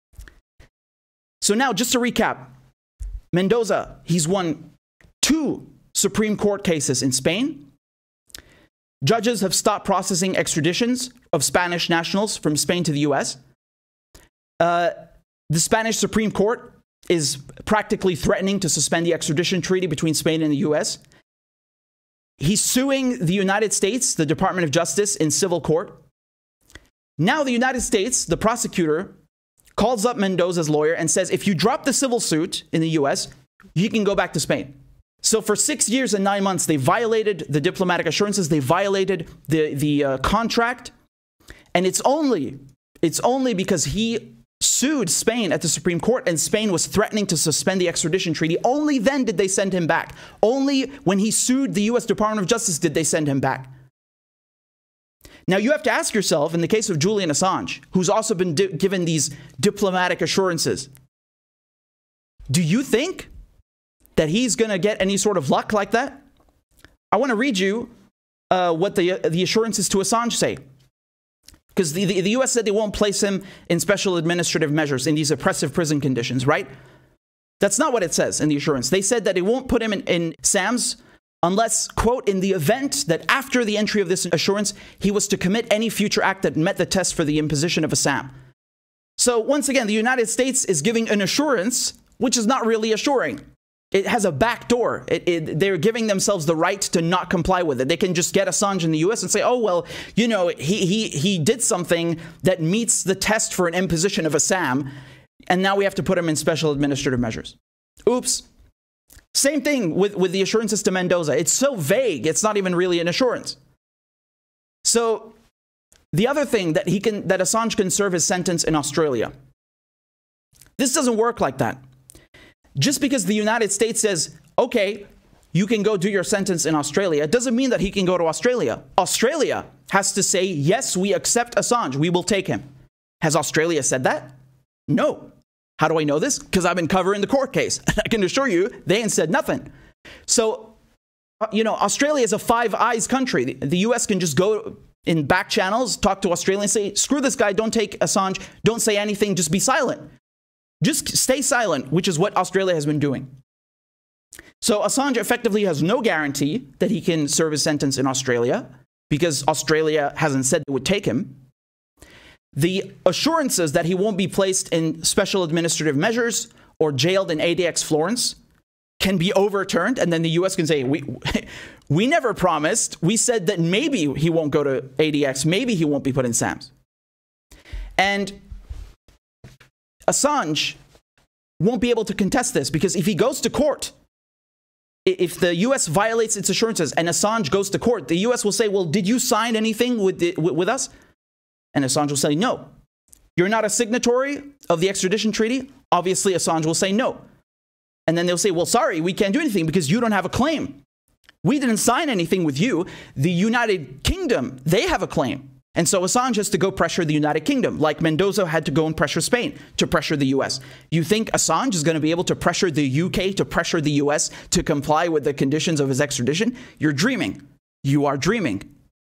So now, just to recap, Mendoza, he's won 2 Supreme Court cases in Spain. Judges have stopped processing extraditions of Spanish nationals from Spain to the US. The Spanish Supreme Court is practically threatening to suspend the extradition treaty between Spain and the US. He's suing the United States, the Department of Justice, in civil court. Now the United States, the prosecutor, calls up Mendoza's lawyer and says, if you drop the civil suit in the US, you can go back to Spain. So for 6 years and 9 months, they violated the diplomatic assurances, they violated the contract, And it's only because he sued Spain at the Supreme Court and Spain was threatening to suspend the extradition treaty. Only then did they send him back. Only when he sued the US Department of Justice did they send him back. Now you have to ask yourself, in the case of Julian Assange, who's also been given these diplomatic assurances, do you think that he's going to get any sort of luck like that? I want to read you what the assurances to Assange say. Because the US said they won't place him in special administrative measures in these oppressive prison conditions, right? That's not what it says in the assurance. They said that they won't put him in SAMs unless, quote, in the event that after the entry of this assurance, he was to commit any future act that met the test for the imposition of a SAM. So once again, the United States is giving an assurance, which is not really assuring. It has a back door. They're giving themselves the right to not comply with it. They can just get Assange in the US and say, oh, well, you know, he did something that meets the test for an imposition of a SAM, and now we have to put him in special administrative measures. Oops. Same thing with the assurances to Mendoza. It's so vague, it's not even really an assurance. So the other thing that Assange can serve his sentence in Australia. This doesn't work like that. Just because the United States says, okay, you can go do your sentence in Australia, it doesn't mean that he can go to Australia. Australia has to say, yes, we accept Assange, we will take him. Has Australia said that? No. How do I know this? Because I've been covering the court case. I can assure you, they ain't said nothing. So, you know, Australia is a Five Eyes country. The US can just go in back channels, talk to Australia and say, screw this guy, don't take Assange, don't say anything, just be silent. Just stay silent, which is what Australia has been doing. So Assange effectively has no guarantee that he can serve his sentence in Australia because Australia hasn't said it would take him. The assurances that he won't be placed in special administrative measures or jailed in ADX Florence can be overturned, and then the US can say, we never promised. We said that maybe he won't go to ADX, maybe he won't be put in SAMs. And Assange won't be able to contest this because if he goes to court, if the US violates its assurances and Assange goes to court, the US will say, well, did you sign anything with us? And Assange will say, no. You're not a signatory of the extradition treaty? Obviously, Assange will say no. And then they'll say, well, sorry, we can't do anything because you don't have a claim. We didn't sign anything with you. The United Kingdom, they have a claim. And so Assange has to go pressure the United Kingdom, like Mendoza had to go and pressure Spain to pressure the US. You think Assange is going to be able to pressure the UK to pressure the US to comply with the conditions of his extradition? You're dreaming. You are dreaming.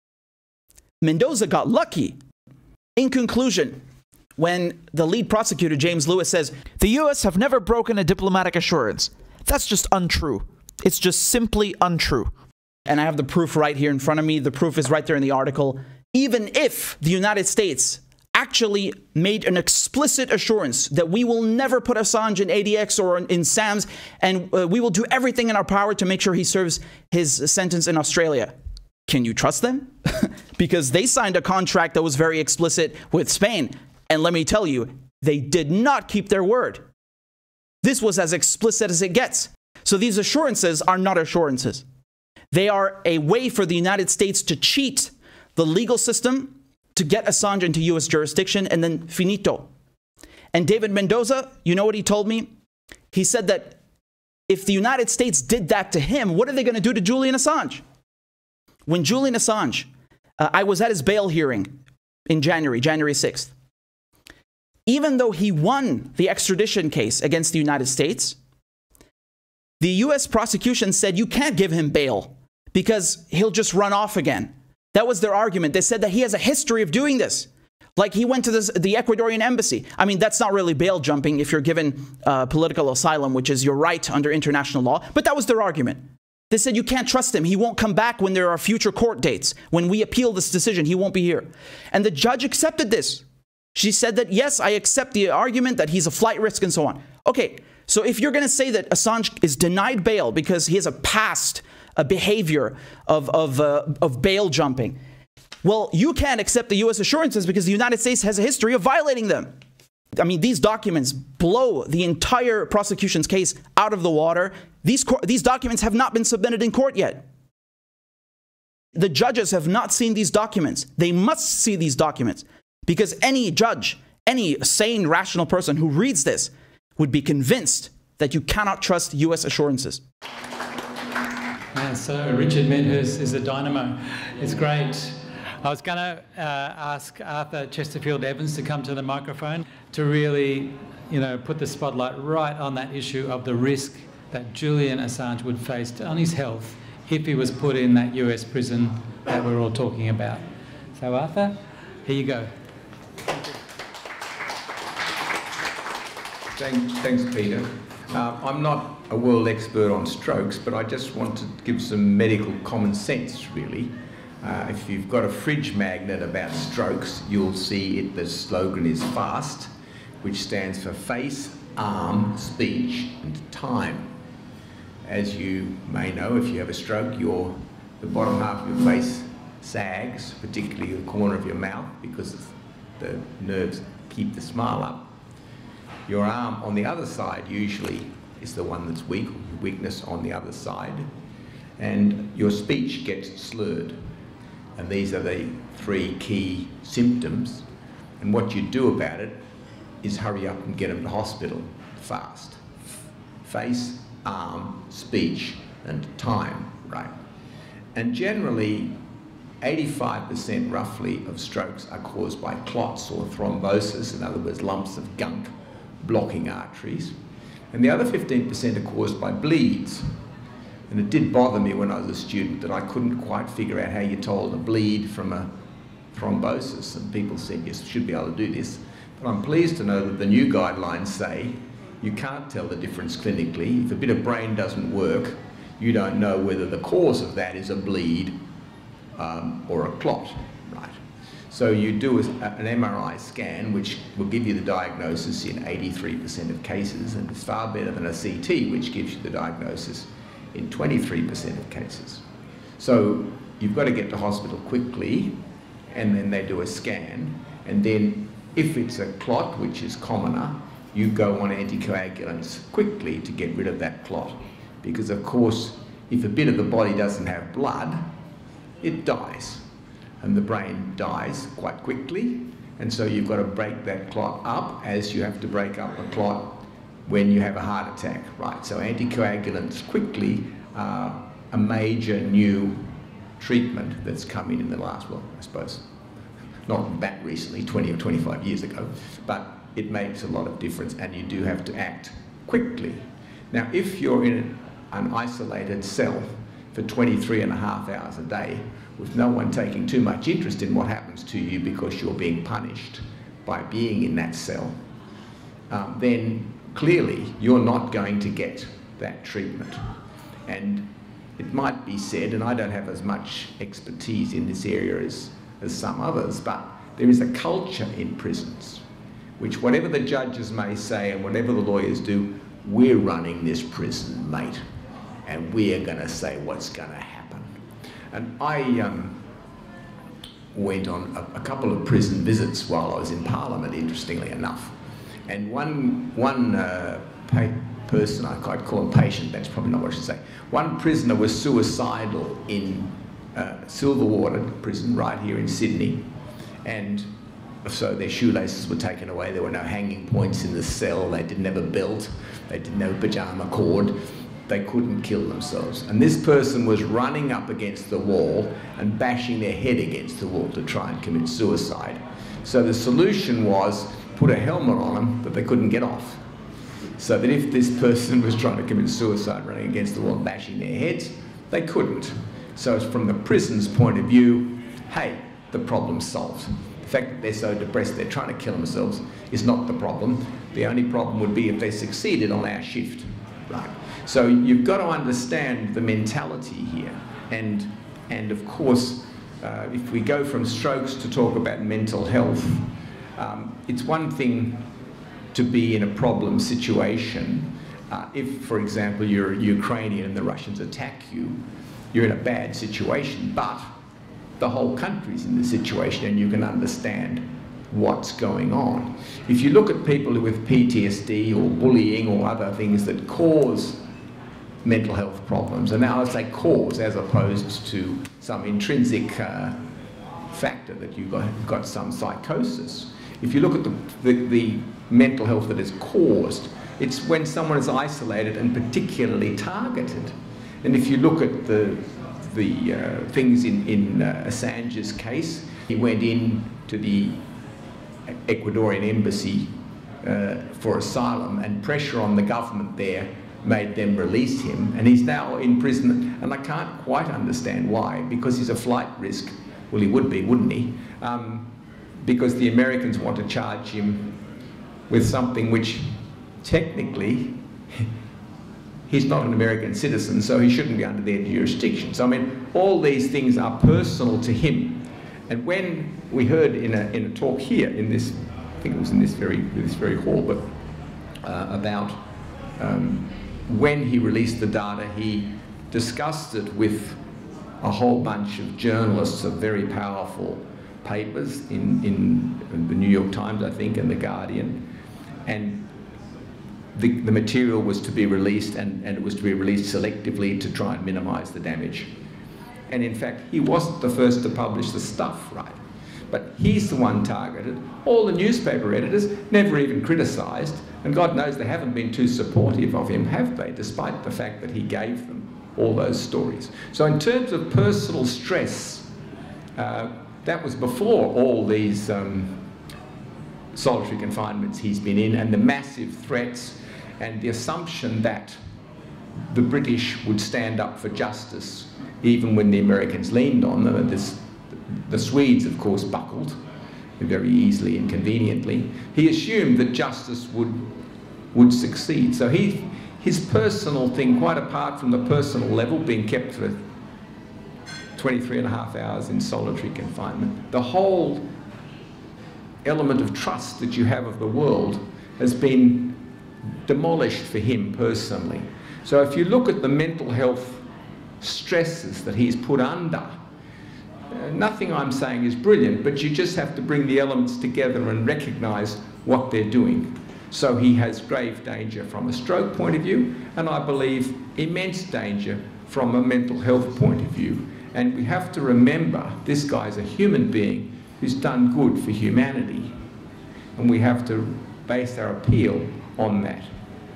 Mendoza got lucky. In conclusion, when the lead prosecutor, James Lewis, says, the US have never broken a diplomatic assurance. That's just untrue. It's just simply untrue. And I have the proof right here in front of me. The proof is right there in the article. Even if the United States actually made an explicit assurance that we will never put Assange in ADX or in SAMs, and we will do everything in our power to make sure he serves his sentence in Australia, can you trust them? Because they signed a contract that was very explicit with Spain. And let me tell you, they did not keep their word. This was as explicit as it gets. So these assurances are not assurances. They are a way for the United States to cheat the legal system to get Assange into US jurisdiction, and then finito. And David Mendoza, you know what he told me? He said that if the United States did that to him, what are they going to do to Julian Assange? When Julian Assange, I was at his bail hearing in January 6th. Even though he won the extradition case against the United States, the US prosecution said you can't give him bail because he'll just run off again. That was their argument. They said that he has a history of doing this. Like he went to the Ecuadorian embassy. I mean, that's not really bail jumping if you're given political asylum, which is your right under international law. But that was their argument. They said you can't trust him. He won't come back when there are future court dates. When we appeal this decision, he won't be here. And the judge accepted this. She said that, yes, I accept the argument that he's a flight risk and so on. Okay, so if you're going to say that Assange is denied bail because he has a past behavior of bail jumping, well, you can't accept the U.S. assurances because the United States has a history of violating them. I mean, these documents blow the entire prosecution's case out of the water. These documents have not been submitted in court yet. The judges have not seen these documents. They must see these documents Because any judge, any sane, rational person who reads this would be convinced that you cannot trust US assurances. And so Richard Medhurst is a dynamo. It's great. I was going to ask Arthur Chesterfield-Evans to come to the microphone to really, put the spotlight right on that issue of the risk that Julian Assange would face on his health if he was put in that US prison that we're all talking about. So Arthur, here you go. Thanks, Peter. I'm not a world expert on strokes, but I just want to give some medical common sense, really. If you've got a fridge magnet about strokes, you'll see the slogan is FAST, which stands for face, arm, speech, and time. As you may know, if you have a stroke, the bottom half of your face sags, particularly the corner of your mouth, because the nerves keep the smile up. Your arm on the other side usually is the one that's weak, weakness on the other side, and your speech gets slurred. And these are the three key symptoms. And what you do about it is hurry up and get them to hospital fast. Face, arm, speech, and time, right? And generally, 85% roughly of strokes are caused by clots or thrombosis, in other words, lumps of gunk blocking arteries. And the other 15% are caused by bleeds. And it did bother me when I was a student that I couldn't quite figure out how you told a bleed from a thrombosis. And people said, yes, you should be able to do this. But I'm pleased to know that the new guidelines say you can't tell the difference clinically. If a bit of brain doesn't work, you don't know whether the cause of that is a bleed or a clot, right? So you do an MRI scan, which will give you the diagnosis in 83% of cases, and it's far better than a CT, which gives you the diagnosis in 23% of cases. So you've got to get to hospital quickly, and then they do a scan, and then if it's a clot, which is commoner, you go on anticoagulants quickly to get rid of that clot. Because of course, if a bit of the body doesn't have blood, it dies. And the brain dies quite quickly, and so you've got to break that clot up as you have to break up a clot when you have a heart attack, right? So anticoagulants quickly are a major new treatment that's come in the last, well, I suppose, not that recently, 20 or 25 years ago, but it makes a lot of difference, and you do have to act quickly. Now, if you're in an isolated cell for 23.5 hours a day, with no one taking too much interest in what happens to you because you're being punished by being in that cell, then clearly you're not going to get that treatment. And it might be said, and I don't have as much expertise in this area as some others, but there is a culture in prisons which, whatever the judges may say and whatever the lawyers do, we're running this prison, mate, and we're going to say what's going to happen. And I went on a couple of prison visits while I was in Parliament, interestingly enough. And one person, I'd call him patient, that's probably not what I should say. One prisoner was suicidal in Silverwater prison right here in Sydney. And so their shoelaces were taken away. There were no hanging points in the cell. They didn't have a belt. They didn't have a pajama cord. They couldn't kill themselves. And this person was running up against the wall and bashing their head against the wall to try and commit suicide. So the solution was put a helmet on them that they couldn't get off. So that if this person was trying to commit suicide running against the wall and bashing their heads, they couldn't. So from the prison's point of view, hey, the problem's solved. The fact that they're so depressed they're trying to kill themselves is not the problem. The only problem would be if they succeeded on our shift, right? So you've got to understand the mentality here. And of course, if we go from strokes to talk about mental health, it's one thing to be in a problem situation. If, for example, you're Ukrainian and the Russians attack you, you're in a bad situation, but the whole country's in the situation and you can understand what's going on. If you look at people with PTSD or bullying or other things that cause mental health problems, and now I say cause as opposed to some intrinsic factor that you've got some psychosis. If you look at the mental health that is caused, it's when someone is isolated and particularly targeted. And if you look at the things in Assange's case, he went in to the Ecuadorian embassy for asylum, and pressure on the government there made them release him, and he's now in prison, and I can't quite understand why, because he's a flight risk. Well, he would be, wouldn't he? Because the Americans want to charge him with something which technically he's not an American citizen, so he shouldn't be under their jurisdiction. So I mean, all these things are personal to him. And when we heard in a talk here, in this, I think it was in this very hall, but about when he released the data, he discussed it with a whole bunch of journalists of very powerful papers in the New York Times, I think, and the Guardian, and the material was to be released, and it was to be released selectively to try and minimise the damage. And in fact, he wasn't the first to publish the stuff, right? But he's the one targeted. All the newspaper editors never even criticised, and God knows they haven't been too supportive of him, have they, despite the fact that he gave them all those stories. So in terms of personal stress, that was before all these solitary confinements he's been in, and the massive threats, and the assumption that the British would stand up for justice even when the Americans leaned on them. The Swedes, of course, buckled very easily and conveniently. He assumed that justice would succeed. So his personal thing, quite apart from the personal level, being kept for 23.5 hours in solitary confinement, the whole element of trust that you have of the world has been demolished for him personally. So if you look at the mental health stresses that he's put under, nothing I'm saying is brilliant, but you just have to bring the elements together and recognise what they're doing. So he has grave danger from a stroke point of view, and I believe immense danger from a mental health point of view. And we have to remember this guy's a human being who's done good for humanity, and we have to base our appeal on that.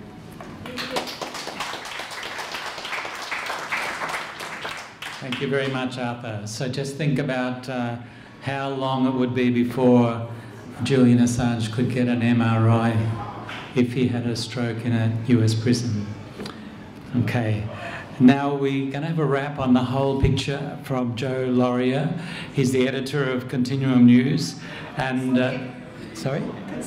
Thank you very much, Arthur. So just think about how long it would be before Julian Assange could get an MRI if he had a stroke in a US prison. Okay, now we're going to have a wrap on the whole picture from Joe Lauria. He's the editor of Continuum News, and sorry,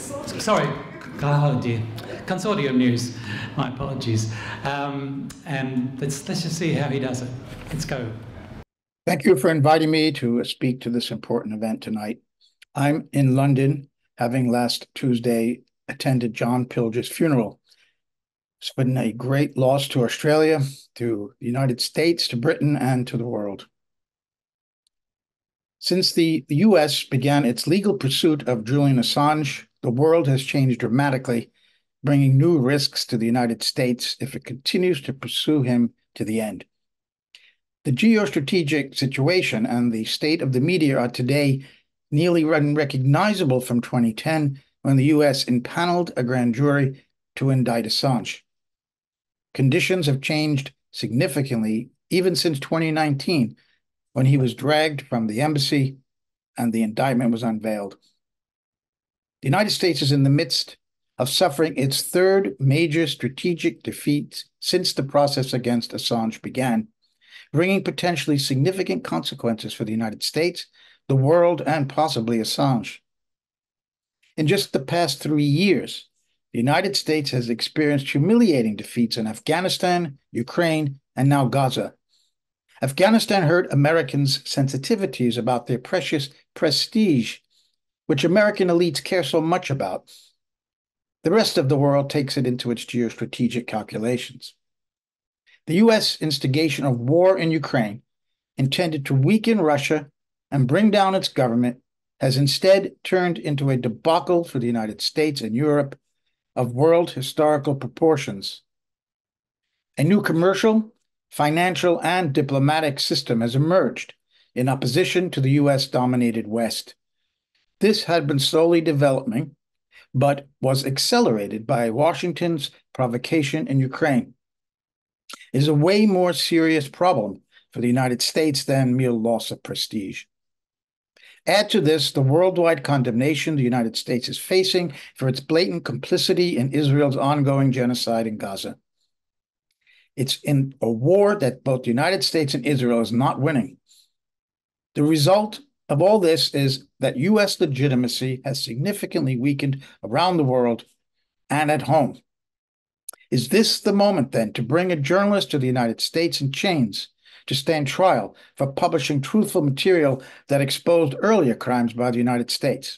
oh dear, Consortium News. My apologies. And let's just see how he does it. Let's go. Thank you for inviting me to speak to this important event tonight. I'm in London, having last Tuesday attended John Pilger's funeral. It's been a great loss to Australia, to the United States, to Britain, and to the world. Since the US began its legal pursuit of Julian Assange, the world has changed dramatically, bringing new risks to the United States if it continues to pursue him to the end. The geostrategic situation and the state of the media are today nearly unrecognizable from 2010, when the US impaneled a grand jury to indict Assange. Conditions have changed significantly even since 2019, when he was dragged from the embassy and the indictment was unveiled. The United States is in the midst of suffering its third major strategic defeat since the process against Assange began, bringing potentially significant consequences for the United States, the world, and possibly Assange. In just the past 3 years, the United States has experienced humiliating defeats in Afghanistan, Ukraine, and now Gaza. Afghanistan hurt Americans' sensitivities about their precious prestige, which American elites care so much about. The rest of the world takes it into its geostrategic calculations. The U.S. instigation of war in Ukraine, intended to weaken Russia and bring down its government, has instead turned into a debacle for the United States and Europe of world historical proportions. A new commercial, financial, and diplomatic system has emerged, in opposition to the US-dominated West. This had been slowly developing, but was accelerated by Washington's provocation in Ukraine. It is a way more serious problem for the United States than mere loss of prestige. Add to this the worldwide condemnation the United States is facing for its blatant complicity in Israel's ongoing genocide in Gaza. It's in a war that both the United States and Israel is not winning. The result of all this is that U.S. legitimacy has significantly weakened around the world and at home. Is this the moment, then, to bring a journalist to the United States in chains to stand trial for publishing truthful material that exposed earlier crimes by the United States?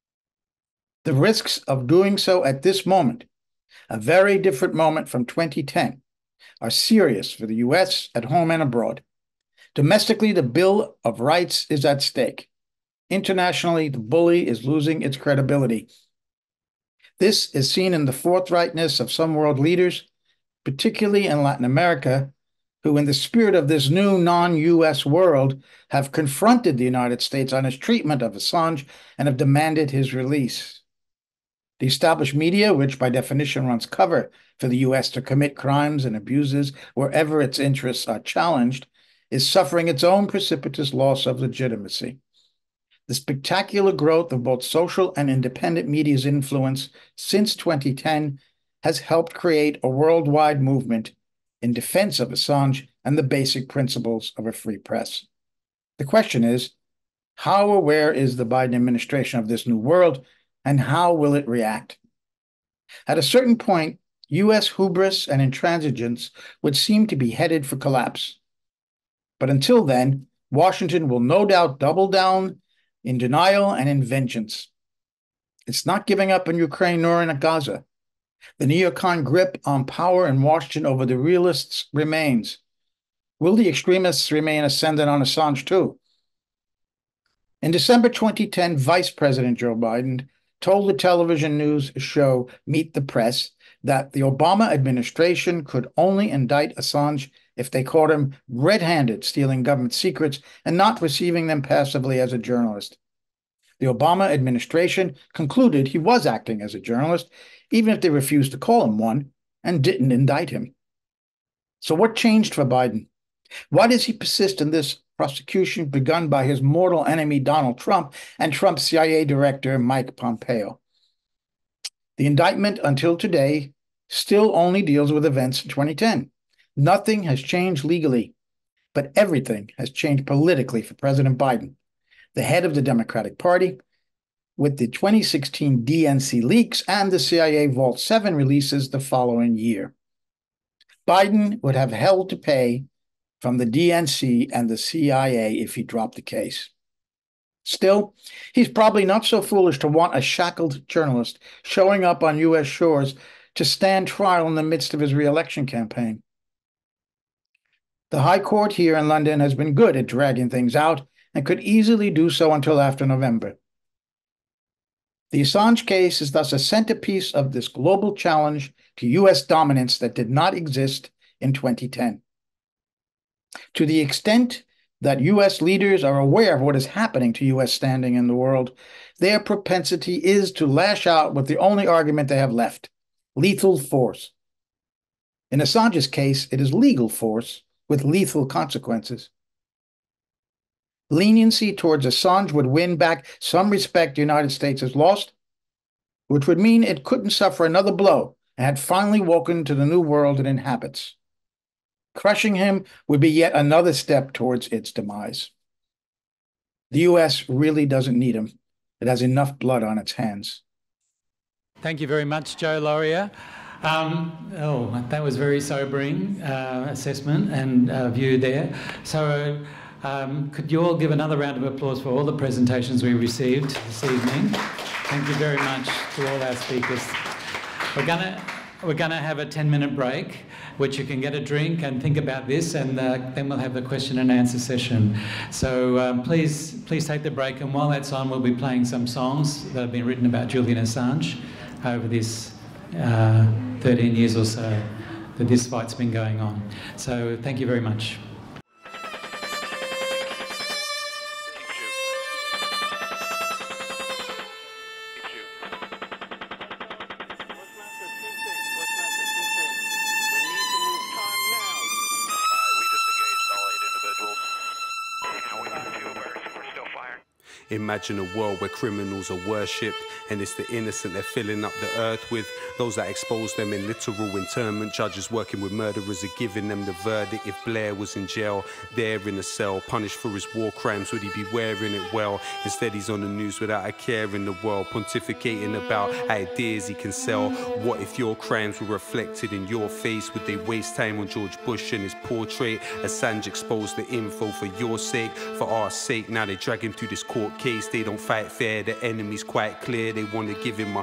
The risks of doing so at this moment, a very different moment from 2010, are serious for the U.S. at home and abroad. Domestically, the Bill of Rights is at stake. Internationally, the bully is losing its credibility. This is seen in the forthrightness of some world leaders, particularly in Latin America, who, in the spirit of this new non-U.S. world, have confronted the United States on its treatment of Assange and have demanded his release. The established media, which by definition runs cover for the U.S. to commit crimes and abuses wherever its interests are challenged, is suffering its own precipitous loss of legitimacy. The spectacular growth of both social and independent media's influence since 2010 has helped create a worldwide movement in defense of Assange and the basic principles of a free press. The question is, how aware is the Biden administration of this new world, and how will it react? At a certain point, U.S. hubris and intransigence would seem to be headed for collapse. But until then, Washington will no doubt double down in denial and in vengeance. It's not giving up in Ukraine nor in Gaza. The neocon grip on power in Washington over the realists remains. Will the extremists remain ascendant on Assange too? In December 2010, Vice President Joe Biden told the television news show Meet the Press that the Obama administration could only indict Assange if they caught him red-handed stealing government secrets and not receiving them passively as a journalist. The Obama administration concluded he was acting as a journalist, even if they refused to call him one and didn't indict him. So what changed for Biden? Why does he persist in this prosecution begun by his mortal enemy Donald Trump and Trump's CIA director Mike Pompeo? The indictment until today still only deals with events in 2010. Nothing has changed legally, but everything has changed politically for President Biden, the head of the Democratic Party, with the 2016 DNC leaks and the CIA Vault 7 releases the following year. Biden would have hell to pay from the DNC and the CIA if he dropped the case. Still, he's probably not so foolish to want a shackled journalist showing up on U.S. shores to stand trial in the midst of his re-election campaign. The High Court here in London has been good at dragging things out and could easily do so until after November. The Assange case is thus a centerpiece of this global challenge to U.S. dominance that did not exist in 2010. To the extent that U.S. leaders are aware of what is happening to U.S. standing in the world, their propensity is to lash out with the only argument they have left: lethal force. In Assange's case, it is legal force with lethal consequences. Leniency towards Assange would win back some respect the United States has lost, which would mean it couldn't suffer another blow and had finally woken to the new world it inhabits. Crushing him would be yet another step towards its demise. The U.S. really doesn't need him. It has enough blood on its hands. Thank you very much, Joe Lauria. That was very sobering assessment and view there. So could you all give another round of applause for all the presentations we received this evening? Thank you very much to all our speakers. We're gonna have a 10-minute break, which you can get a drink and think about this, and then we'll have the question and answer session. So please take the break, and while that's on, we'll be playing some songs that have been written about Julian Assange over this 13 years or so that this fight's been going on. So thank you very much. Imagine a world where criminals are worshipped, and it's the innocent they're filling up the earth with. Those that expose them in literal internment. Judges working with murderers are giving them the verdict. If Blair was in jail, there in a cell, punished for his war crimes, would he be wearing it well? Instead he's on the news without a care in the world, pontificating about ideas he can sell. What if your crimes were reflected in your face? Would they waste time on George Bush and his portrait? Assange exposed the info for your sake, for our sake. Now they drag him through this court case. They don't fight fair, the enemy's quite clear. They want to give him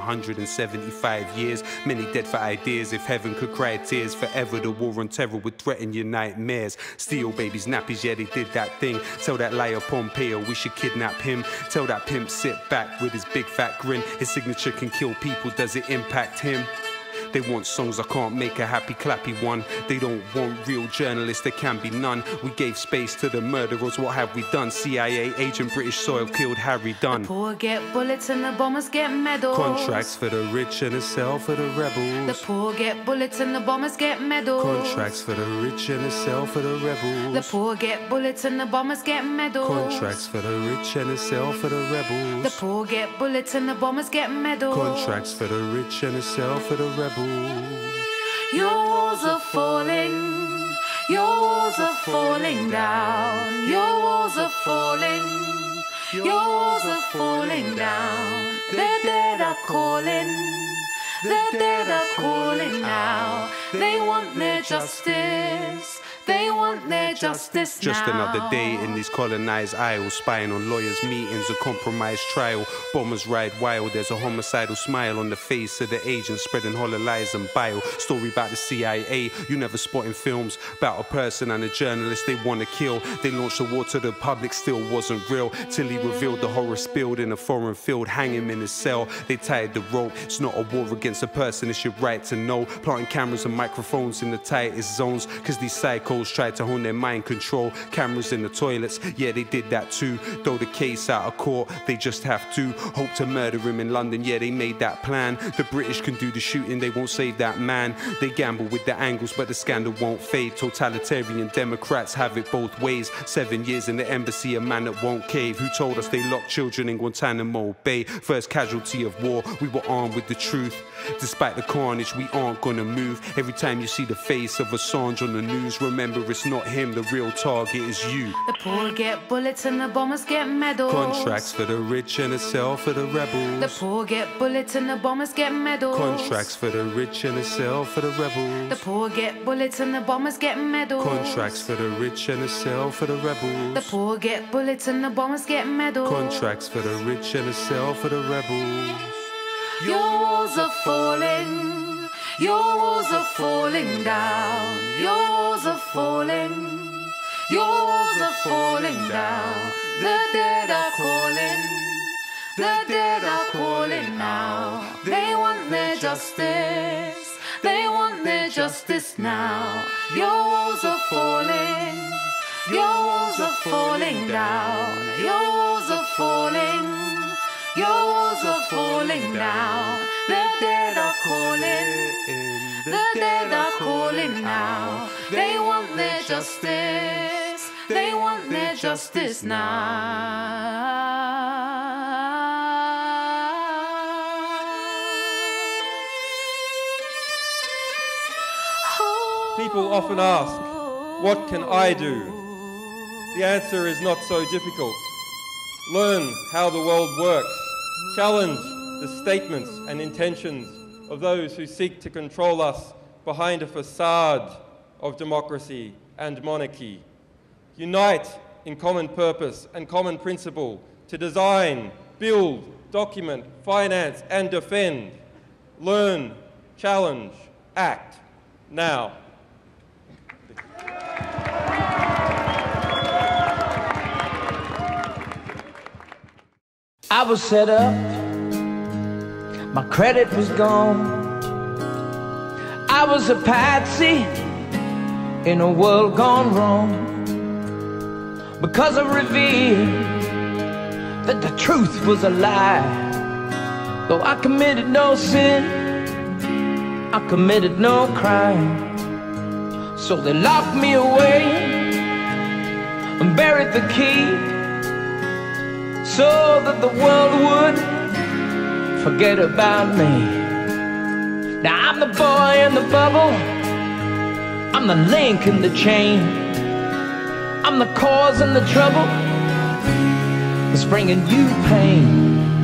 175 years. Many dead for ideas. If heaven could cry tears forever, the war on terror would threaten your nightmares. Steal babies' nappies, yeah, they did that thing. Tell that liar Pompeo we should kidnap him. Tell that pimp sit back with his big fat grin. His signature can kill people, does it impact him? They want songs I can't make a happy clappy one. They don't want real journalists, there can be none. We gave space to the murderers, what have we done? CIA agent, British soil killed Harry Dunn. The poor get bullets and the bombers get medals. Contracts for the rich and a sell for the rebels. The poor get bullets and the bombers get medals. Contracts for the rich and a sell for the rebels. The poor get bullets and the bombers get medals. Contracts for the rich and a sell for the rebels. The poor get bullets and the bombers get medals. Contracts for the rich and a sell for the rebels. Your walls are falling, your walls are falling down, your walls are falling, your walls are falling down. The dead are calling, the dead are calling now. They want their justice, they want their justice now. Just another day in these colonized isles, spying on lawyers' meetings, a compromised trial. Bombers ride wild, there's a homicidal smile on the face of the agent, spreading hollow lies and bile. Story about the CIA, you never spot in films, about a person and a journalist they want to kill. They launched a war to the public, still wasn't real, till he revealed the horror spilled in a foreign field. Hang him in his cell, they tied the rope. It's not a war against a person, it's your right to know. Planting cameras and microphones in the tightest zones, cause these psychos tried to hone their mind control. Cameras in the toilets, yeah, they did that too. Throw the case out of court, they just have to. Hope to murder him in London, yeah, they made that plan. The British can do the shooting, they won't save that man. They gamble with the angles, but the scandal won't fade. Totalitarian Democrats have it both ways. 7 years in the embassy, a man that won't cave. Who told us they locked children in Guantanamo Bay? First casualty of war, we were armed with the truth. Despite the carnage, we aren't gonna move. Every time you see the face of Assange on the news, remember it's not him, the real target is you. The poor get bullets and the bombers get medals. Contracts for the rich and a sell for the rebels. The poor get bullets and the bombers get medals. Contracts for the rich and a sell for the rebels. The poor get bullets and the bombers get medals. Contracts for the rich and a sell for the rebels. The poor get bullets and the bombers get medals. Contracts for the rich and a sell for the rebels. Your walls are falling, your walls are falling down, your walls are falling, your walls are falling down. The dead are calling, the dead are calling now. They want their justice, they want their justice now. Your walls are falling, your walls are falling down, your walls are falling. Your walls are falling down. The dead are calling. The dead are calling now. They want their justice. They want their justice now. People often ask, what can I do? The answer is not so difficult. Learn how the world works. Challenge the statements and intentions of those who seek to control us behind a facade of democracy and monarchy. Unite in common purpose and common principle to design, build, document, finance, and defend. Learn, challenge, act now. I was set up, my credit was gone. I was a patsy in a world gone wrong. Because I revealed that the truth was a lie. Though I committed no sin, I committed no crime. So they locked me away and buried the key. so that the world would forget about me. Now I'm the boy in the bubble, I'm the link in the chain, I'm the cause in the trouble that's bringing you pain.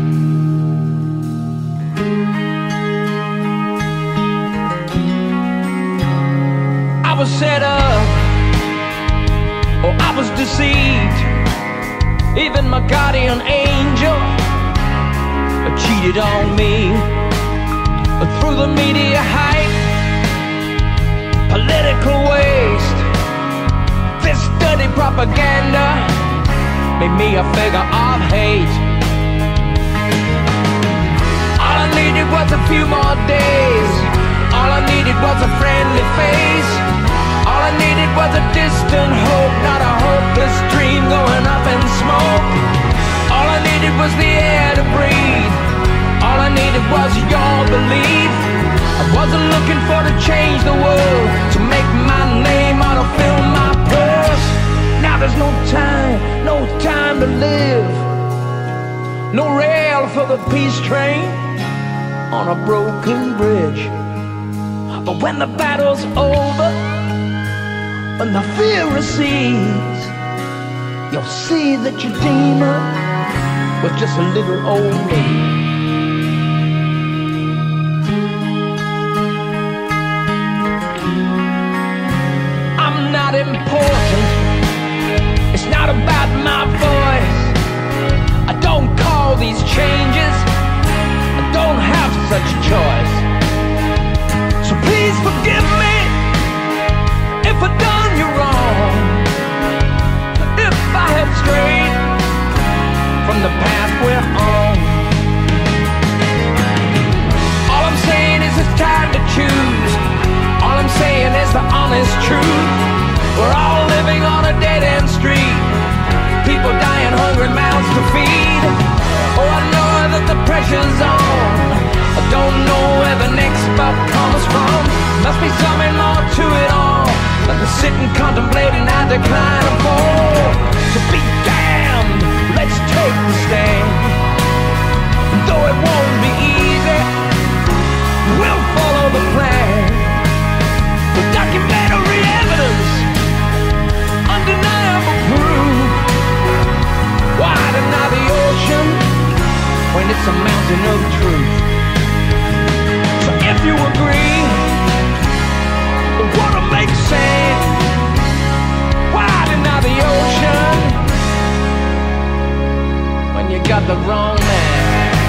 I was set up, or I was deceived. Even my guardian angel cheated on me. Through the media hype, political waste, this dirty propaganda made me a figure of hate. All I needed was a few more days, all I needed was a friendly face, all I needed was a distant hope, not a hopeless dream going up in smoke. All I needed was the air to breathe, all I needed was your belief. I wasn't looking for to change the world, to make my name or to fill my purse. Now there's no time to live, no rail for the peace train on a broken bridge. But when the battle's over, when the fear recedes, you'll see that your demon was just a little old me. I'm not important, it's not about my voice. I don't call these changes, I don't have such a choice. So please forgive me if I've done you wrong, if I have strayed from the path we're on. All I'm saying is it's time to choose, all I'm saying is the honest truth. We're all living on a dead-end street, people dying, hungry mouths to feed. Oh, I know that the pressure's on, I don't know where the next buck comes from. Must be something more to it all than to sit and contemplate and I decline and fall. So be damned, let's take the stand. Though it won't be easy, we'll follow the plan. With documentary evidence, undeniable proof. Why deny the ocean when it's a mountain of truth? So if you agree, the water makes sand. Why deny the ocean when you got the wrong man?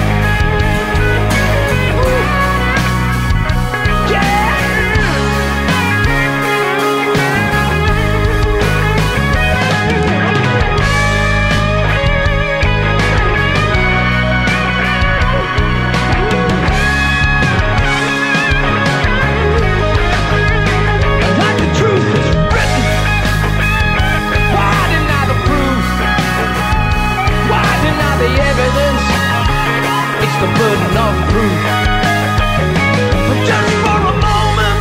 The burden of proof. But just for a moment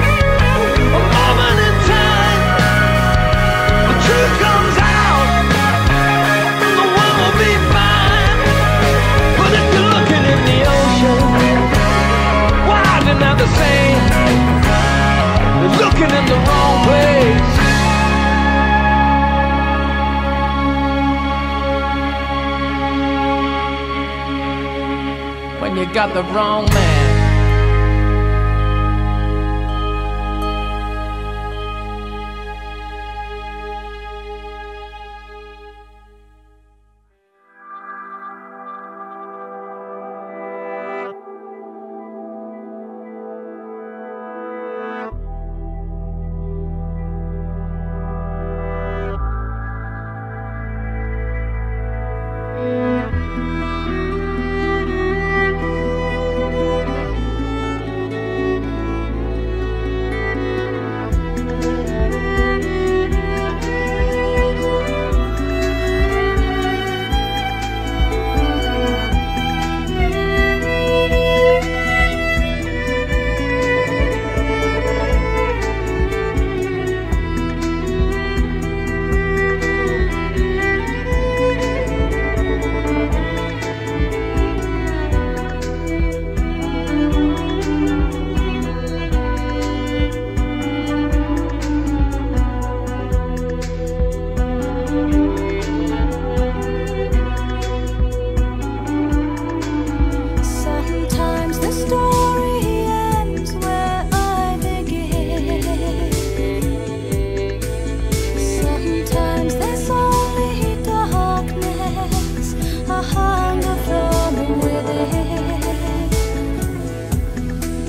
in time, the truth comes out, and the world will be fine. But if you're looking in the ocean, why deny the same? You're looking in the wrong place. You got the wrong man.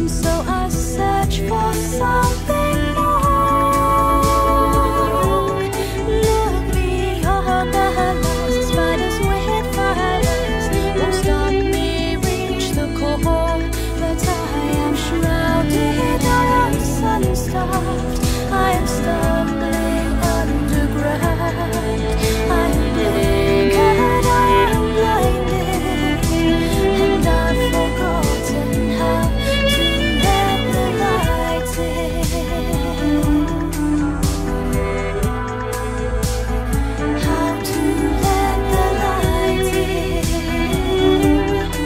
So I search for something more. Look beyond the lies, spiders with violence won't stop me reach the core. But I am shrouded, I am sun-starved, I am stumbling underground. I am blinkered, I am blinded, and I've forgotten how to let the light in. How to let the light in.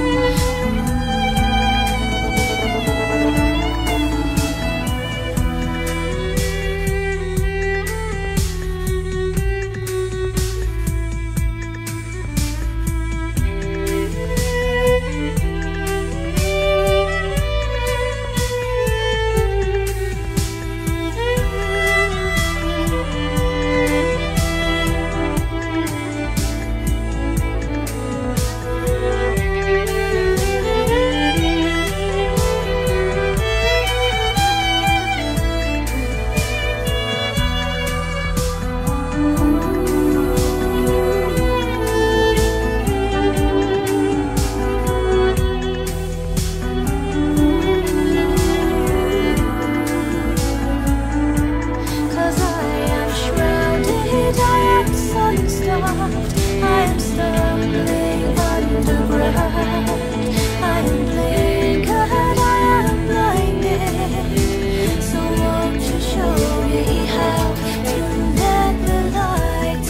Cause I am shrouded, I am sun-starved, I am stumbling underground. I am blinkered, I am blinded. So won't you show me how to let the light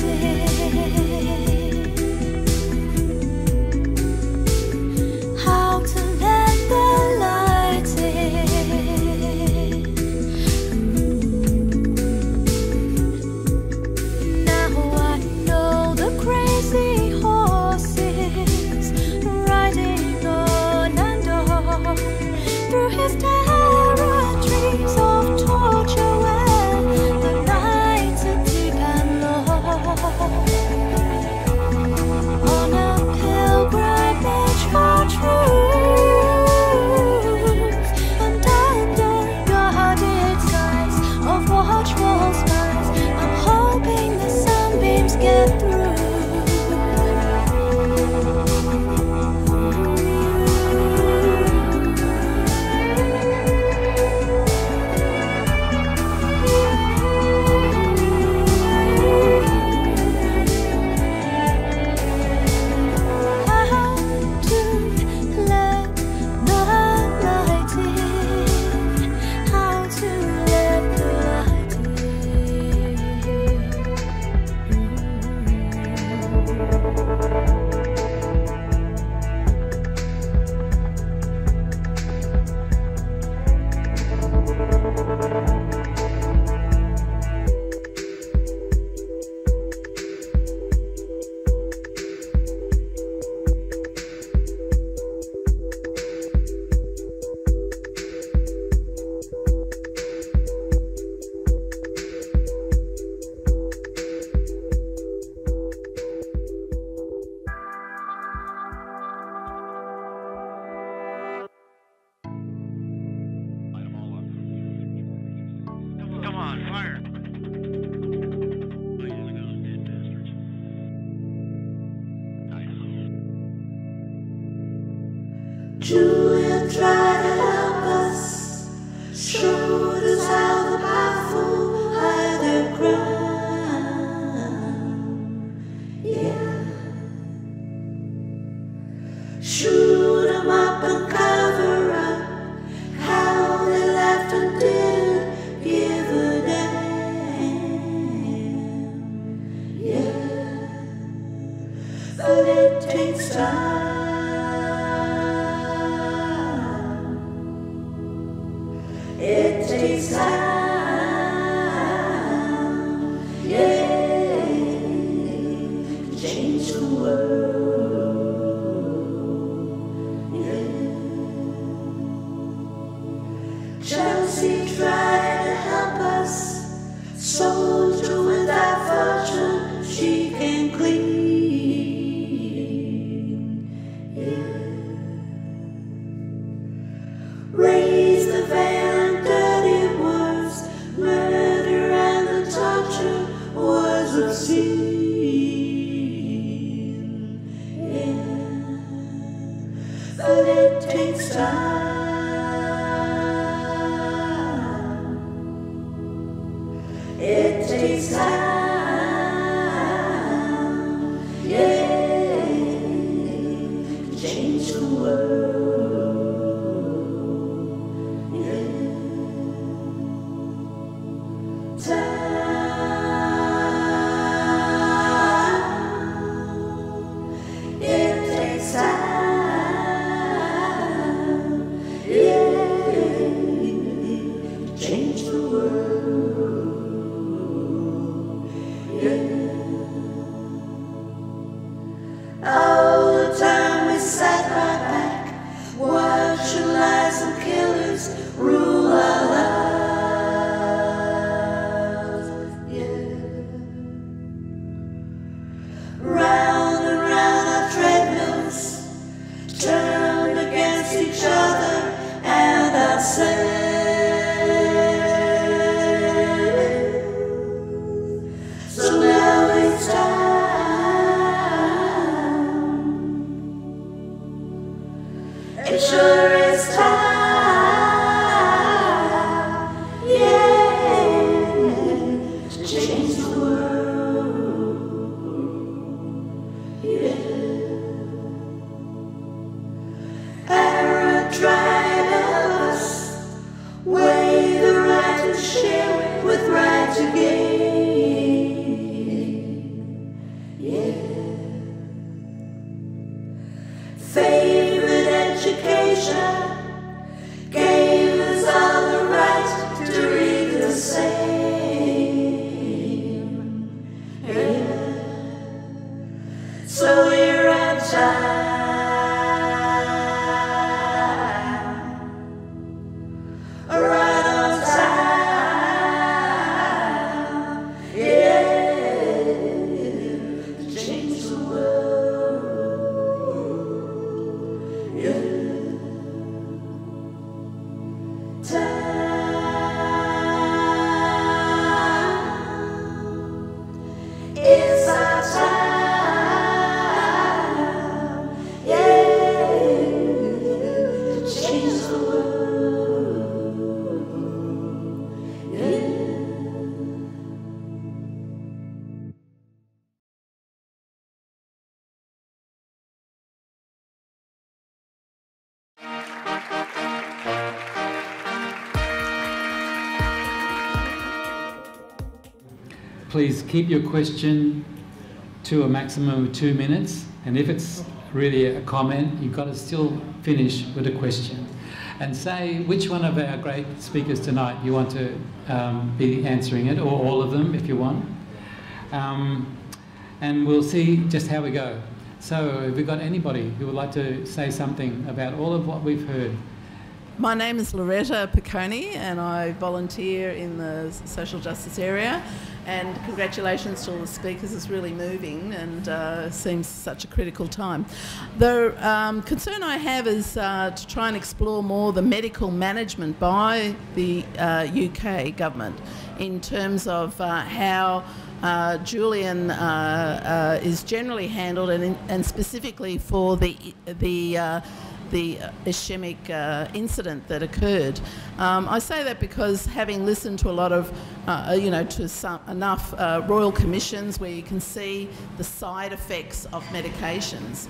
in? How to let the light in. Now I know the crazy horses riding on and on through his territories of torture where the nights are deep and long. On a pilgrimage for truth, and under guarded skies of watchful skies, I'm hoping the sunbeams get through. How to let the light in? How to let the light Come on, fire. Julian tried to help us, showed us how the powerful hide their ground. Yeah. Shoot 'em up and cover up how they left and didn't give a damn. Yeah. But it takes time. It takes time, yeah, to change the world, yeah. Chelsea tried to help us, soldier without fortune, she can clean, yeah. Raise Please keep your question to a maximum of 2 minutes, and if it's really a comment, you've got to still finish with a question. And say which one of our great speakers tonight you want to be answering it, or all of them if you want. And we'll see just how we go. So have we got anybody who would like to say something about all of what we've heard? My name is Loretta Picconi and I volunteer in the social justice area, and congratulations to all the speakers. It's really moving and seems such a critical time. The concern I have is to try and explore more the medical management by the UK government in terms of how Julian is generally handled, and specifically for the ischemic incident that occurred. I say that because having listened to a lot of, enough royal commissions where you can see the side effects of medications.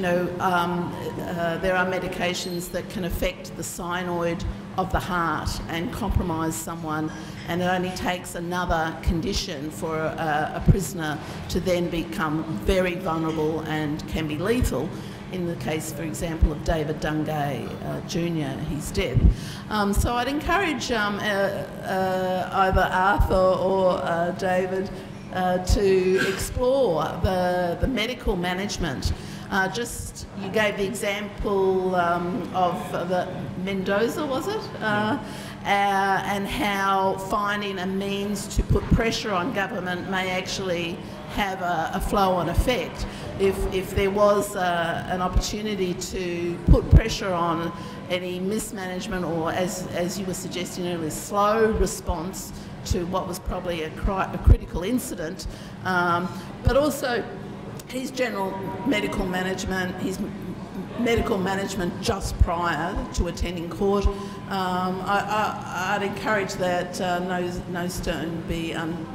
There are medications that can affect the signoid of the heart and compromise someone, and it only takes another condition for a prisoner to then become very vulnerable and can be lethal. In the case, for example, of David Dungay Jr., his death. So I'd encourage either Arthur or David to explore the medical management. You gave the example of the Mendoza, was it? And how finding a means to put pressure on government may actually have a flow-on effect. If there was an opportunity to put pressure on any mismanagement, or as you were suggesting earlier, slow response to what was probably a critical incident, but also his general medical management, just prior to attending court. I'd encourage that no stone be,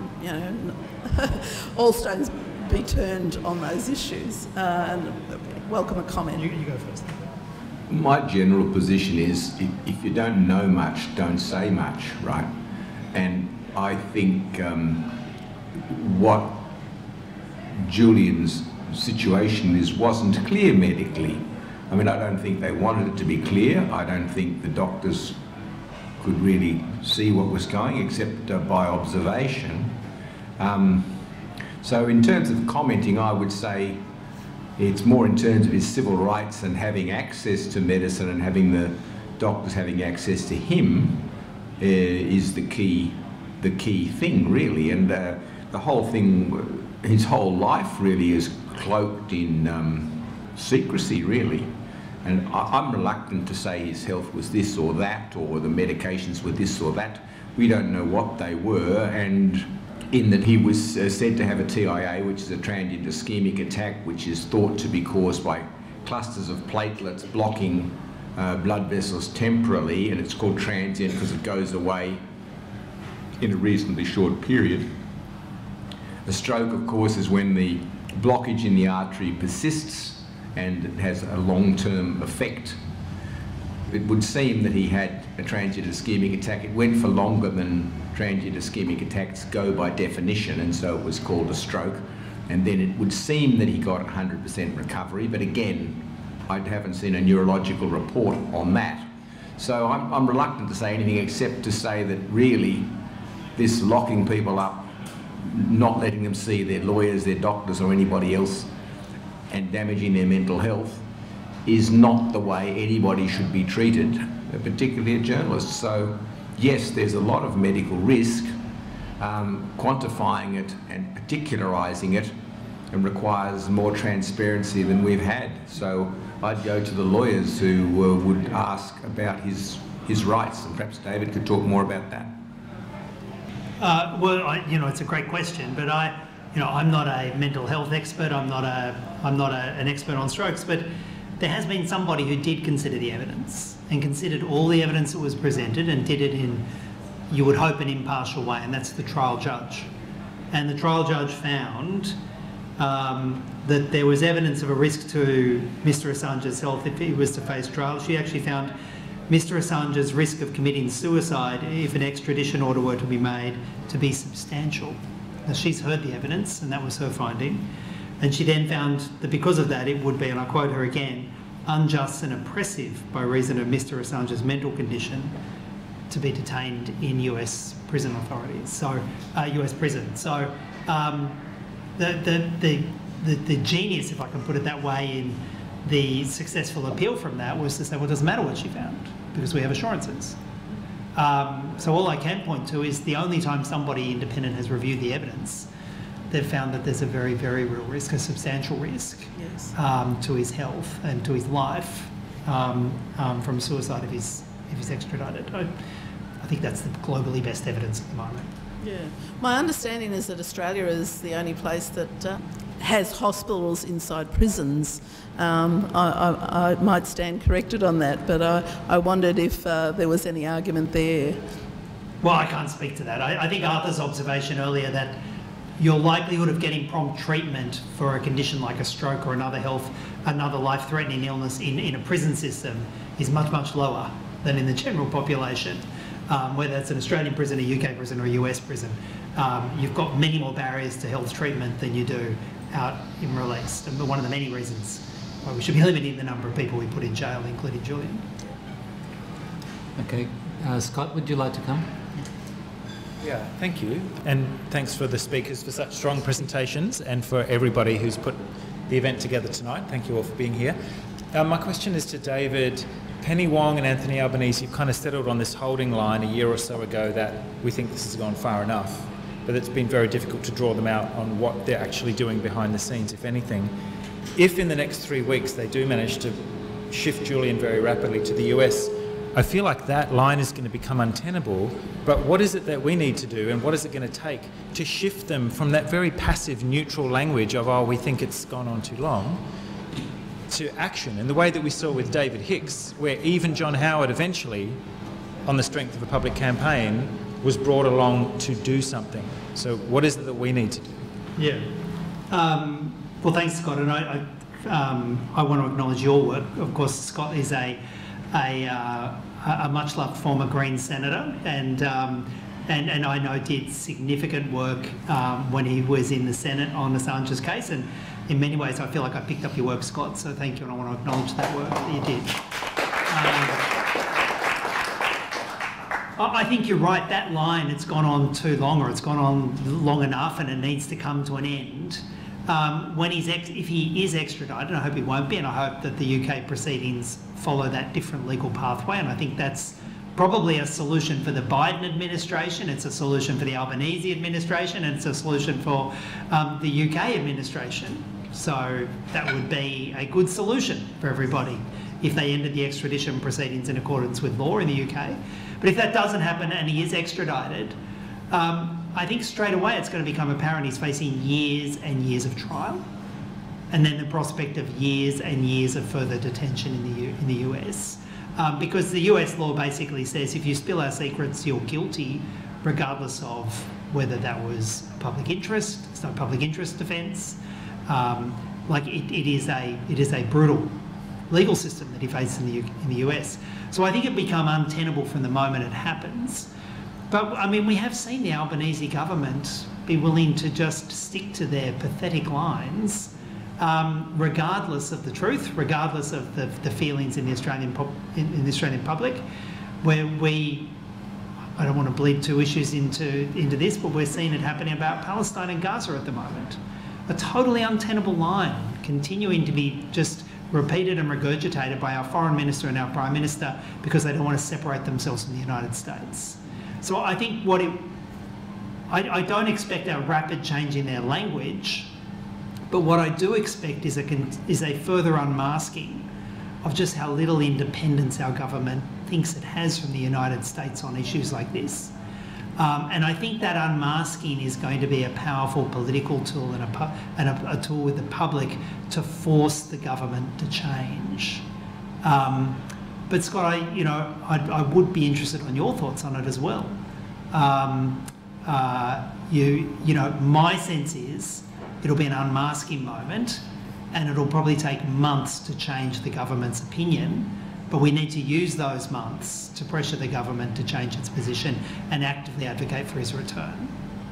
all stones be turned on those issues. And welcome a comment. You go first. My general position is if you don't know much, don't say much, right? And I think what Julian's situation wasn't clear medically. I mean, I don't think they wanted it to be clear. I don't think the doctors could really see what was going except by observation. So in terms of commenting, I would say it's more in terms of his civil rights and having access to medicine and having the doctors having access to him is the key thing, really. And the whole thing, his whole life really is cloaked in secrecy, really. And I'm reluctant to say his health was this or that, or the medications were this or that. We don't know what they were, and in that he was said to have a TIA, which is a transient ischemic attack, which is thought to be caused by clusters of platelets blocking blood vessels temporarily, and it's called transient because it goes away in a reasonably short period. A stroke, of course, is when the blockage in the artery persists and it has a long-term effect. It would seem that he had a transient ischemic attack. It went for longer than transient ischemic attacks go by definition, and so it was called a stroke. And then it would seem that he got 100% recovery, but again, I haven't seen a neurological report on that. So I'm reluctant to say anything except to say that really this locking people up, not letting them see their lawyers, their doctors or anybody else, and damaging their mental health is not the way anybody should be treated, particularly a journalist. So yes, there's a lot of medical risk. Quantifying it and particularising it and requires more transparency than we've had. So I'd go to the lawyers who would ask about his rights, and perhaps David could talk more about that. Well, it's a great question, but I'm not a mental health expert. I'm not an expert on strokes, but there has been somebody who did consider the evidence and considered all the evidence that was presented and did it in, you would hope, an impartial way, and that's the trial judge. And the trial judge found that there was evidence of a risk to Mr Assange's health if he was to face trial. She actually found Mr Assange's risk of committing suicide if an extradition order were to be made to be substantial. Now, she's heard the evidence, and that was her finding. And she then found that because of that, it would be, and I quote her again, unjust and oppressive by reason of Mr Assange's mental condition to be detained in US prison authorities, so US prison. So the genius, if I can put it that way, in the successful appeal from that was to say, well, it doesn't matter what she found because we have assurances. So all I can point to is the only time somebody independent has reviewed the evidence, they've found that there's a very, very real risk, a substantial risk, yes, to his health and to his life from suicide if he's extradited. I think that's the globally best evidence at the moment. Yeah. My understanding is that Australia is the only place that has hospitals inside prisons. I might stand corrected on that, but I wondered if there was any argument there. Well, I can't speak to that. I think Arthur's observation earlier that your likelihood of getting prompt treatment for a condition like a stroke or another life-threatening illness in a prison system is much, much lower than in the general population. Whether it's an Australian prison, a UK prison or a US prison, you've got many more barriers to health treatment than you do out in release. And one of the many reasons why we should be limiting the number of people we put in jail, including Julian. Okay, Scott, would you like to come? Yeah, thank you. And thanks for the speakers for such strong presentations and for everybody who's put the event together tonight. Thank you all for being here. My question is to David. Penny Wong and Anthony Albanese, you've kind of settled on this holding line a year or so ago that we think this has gone far enough, but it's been very difficult to draw them out on what they're actually doing behind the scenes, if anything. If in the next 3 weeks they do manage to shift Julian very rapidly to the US, I feel like that line is going to become untenable, but what is it that we need to do and what is it going to take to shift them from that very passive, neutral language of, oh, we think it's gone on too long, to action in the way that we saw with David Hicks, where even John Howard eventually, on the strength of a public campaign, was brought along to do something. So what is it that we need to do? Yeah. Well, thanks, Scott. And I want to acknowledge your work. Of course, Scott is a much-loved former Green senator, and I know did significant work when he was in the Senate on Assange's case. And in many ways, I feel like I picked up your work, Scott, so thank you, and I want to acknowledge that work that you did. I think you're right, that line, it's gone on too long, or it's gone on long enough, and it needs to come to an end. If he is extradited, and I hope he won't be, and I hope that the UK proceedings follow that different legal pathway, and I think that's probably a solution for the Biden administration, it's a solution for the Albanese administration, and it's a solution for the UK administration. So that would be a good solution for everybody. if they ended the extradition proceedings in accordance with law in the UK. But if that doesn't happen and he is extradited, I think straight away it's going to become apparent he's facing years and years of trial, and then the prospect of years and years of further detention in the US. Because the US law basically says if you spill our secrets, you're guilty, regardless of whether that was public interest. It's no public interest defence. It is a brutal legal system that he faces in the US. So I think it become untenable from the moment it happens. But I mean, we have seen the Albanese government be willing to just stick to their pathetic lines, regardless of the truth, regardless of the feelings in the Australian public, where I don't want to bleed two issues into this, but we're seeing it happening about Palestine and Gaza at the moment. A totally untenable line, continuing to be just repeated and regurgitated by our Foreign Minister and our Prime Minister because they don't want to separate themselves from the United States. So I think I don't expect a rapid change in their language, but what I do expect is a further unmasking of just how little independence our government thinks it has from the United States on issues like this. And I think that unmasking is going to be a powerful political tool and a tool with the public to force the government to change. But Scott, I would be interested on your thoughts on it as well. My sense is it'll be an unmasking moment, and it'll probably take months to change the government's opinion. But we need to use those months to pressure the government to change its position and actively advocate for his return.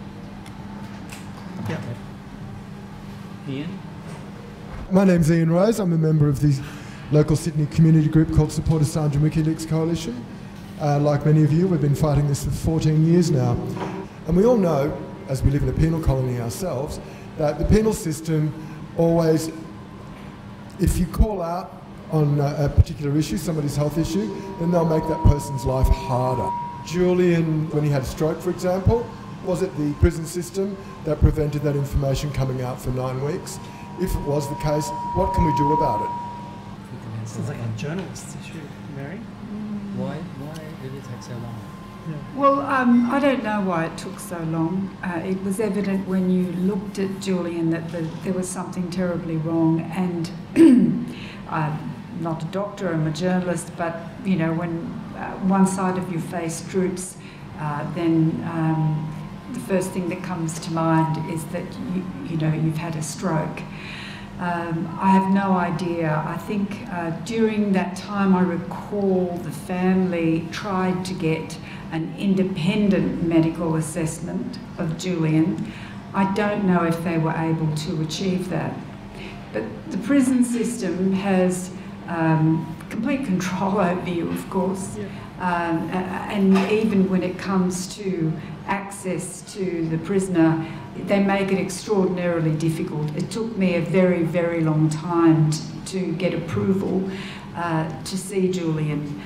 Yep. Ian? My name's Ian Rose. I'm a member of the local Sydney community group called Support Assange and WikiLeaks Coalition. Like many of you, we've been fighting this for 14 years now. And we all know, as we live in a penal colony ourselves, that the penal system always, if you call out on a particular issue, somebody's health issue, then they'll make that person's life harder. Julian, when he had a stroke, for example, was it the prison system that prevented that information coming out for 9 weeks? If it was the case, what can we do about it? Sounds like a journalist's issue, Mary. Why did it take so long? Yeah. Well, I don't know why it took so long. It was evident when you looked at Julian that there was something terribly wrong, and I'm not a doctor, I'm a journalist, but when one side of your face droops, then the first thing that comes to mind is that you've had a stroke. I have no idea. I think during that time, I recall the family tried to get an independent medical assessment of Julian. I don't know if they were able to achieve that. But the prison system has complete control over you, of course. Yeah. And even when it comes to access to the prisoner, they make it extraordinarily difficult. It took me a very, very long time to get approval to see Julian.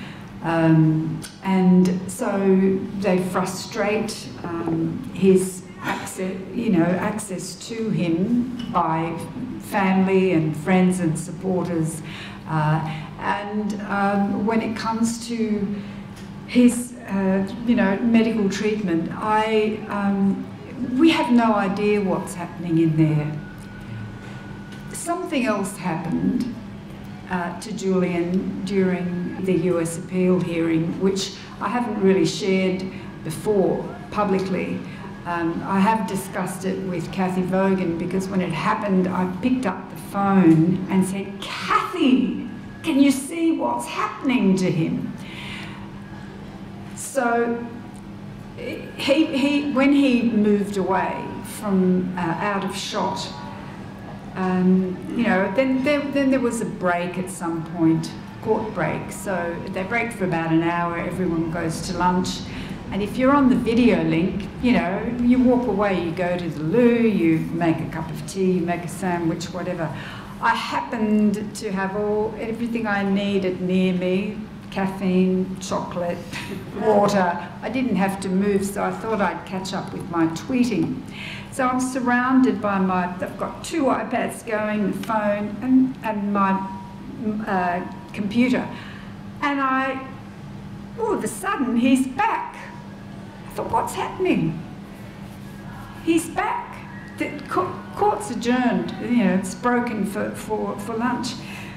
And so they frustrate his access to him by family and friends and supporters. And when it comes to his, medical treatment, we have no idea what's happening in there. Something else happened to Julian during the US appeal hearing, which I haven't really shared before publicly. I have discussed it with Kathy Vogan, because when it happened, I picked up the phone and said, "Kathy, can you see what's happening to him?" So when he moved away from out of shot, then there was a break at some point, court break. So they break for about an hour, everyone goes to lunch. And if you're on the video link, you walk away, you go to the loo, you make a cup of tea, you make a sandwich, whatever. I happened to have everything I needed near me: caffeine, chocolate, water. I didn't have to move, so I thought I'd catch up with my tweeting. So I'm surrounded by I've got 2 iPads going, the phone, and my computer. And all of a sudden, he's back. I thought, what's happening? He's back. The court's adjourned. You know, it's broken for lunch.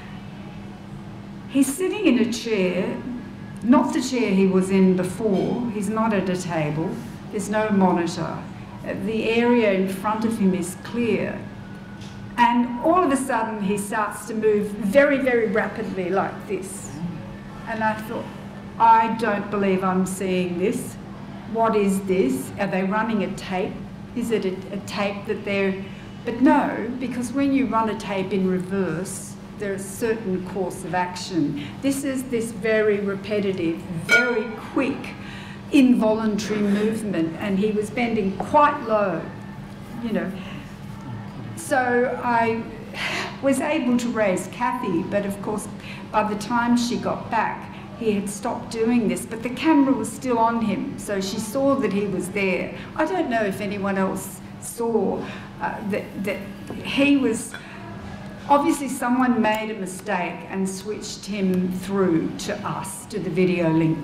He's sitting in a chair, not the chair he was in before. He's not at a table. There's no monitor. The area in front of him is clear. And all of a sudden, he starts to move very, very rapidly like this. And I thought, I don't believe I'm seeing this. What is this? Are they running a tape? Is it a tape that they're... But no, because when you run a tape in reverse, there's a certain course of action. This is this very repetitive, very quick, involuntary movement, and he was bending quite low, you know. So I was able to raise Kathy, but of course, by the time she got back, he had stopped doing this, but the camera was still on him, so she saw that he was there. I don't know if anyone else saw that he was... Obviously, someone made a mistake and switched him through to us, to the video link.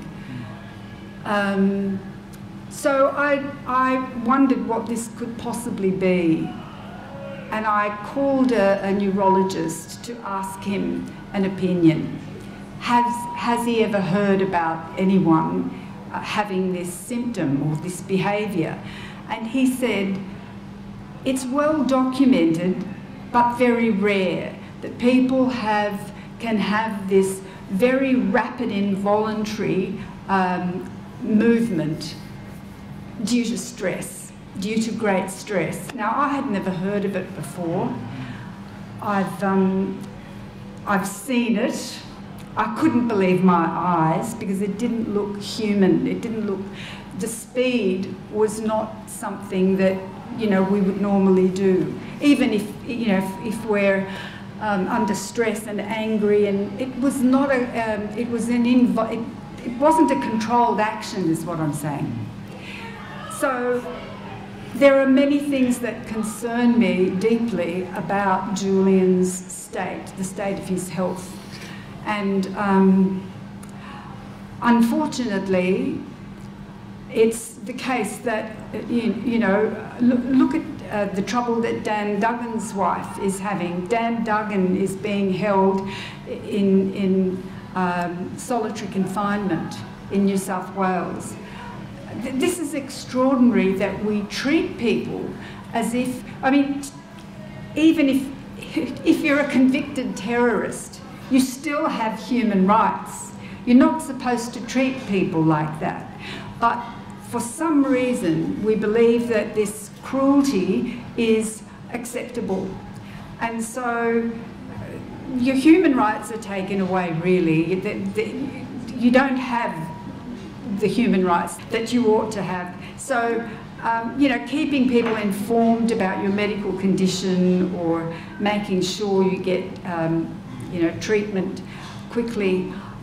So I wondered what this could possibly be. And I called a neurologist to ask him an opinion. Has he ever heard about anyone having this symptom or this behaviour? And he said, it's well documented, but very rare, that people can have this very rapid involuntary movement due to stress, due to great stress. Now, I had never heard of it before. I've seen it. I couldn't believe my eyes because it didn't look human. It didn't look... The speed was not something that, you know, we would normally do. Even if, you know, if we're under stress and angry, and it was not a... it wasn't a controlled action, is what I'm saying. So there are many things that concern me deeply about Julian's state, the state of his health. And unfortunately, it's the case that, you know, look at the trouble that Dan Duggan's wife is having. Dan Duggan is being held in solitary confinement in New South Wales. This is extraordinary that we treat people as if, I mean, even if you're a convicted terrorist, you still have human rights. You're not supposed to treat people like that. But for some reason, we believe that this cruelty is acceptable. And so your human rights are taken away, really. You don't have the human rights that you ought to have. So, you know, keeping people informed about your medical condition or making sure you get, you know, treatment quickly,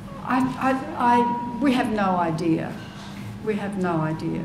we have no idea. We have no idea.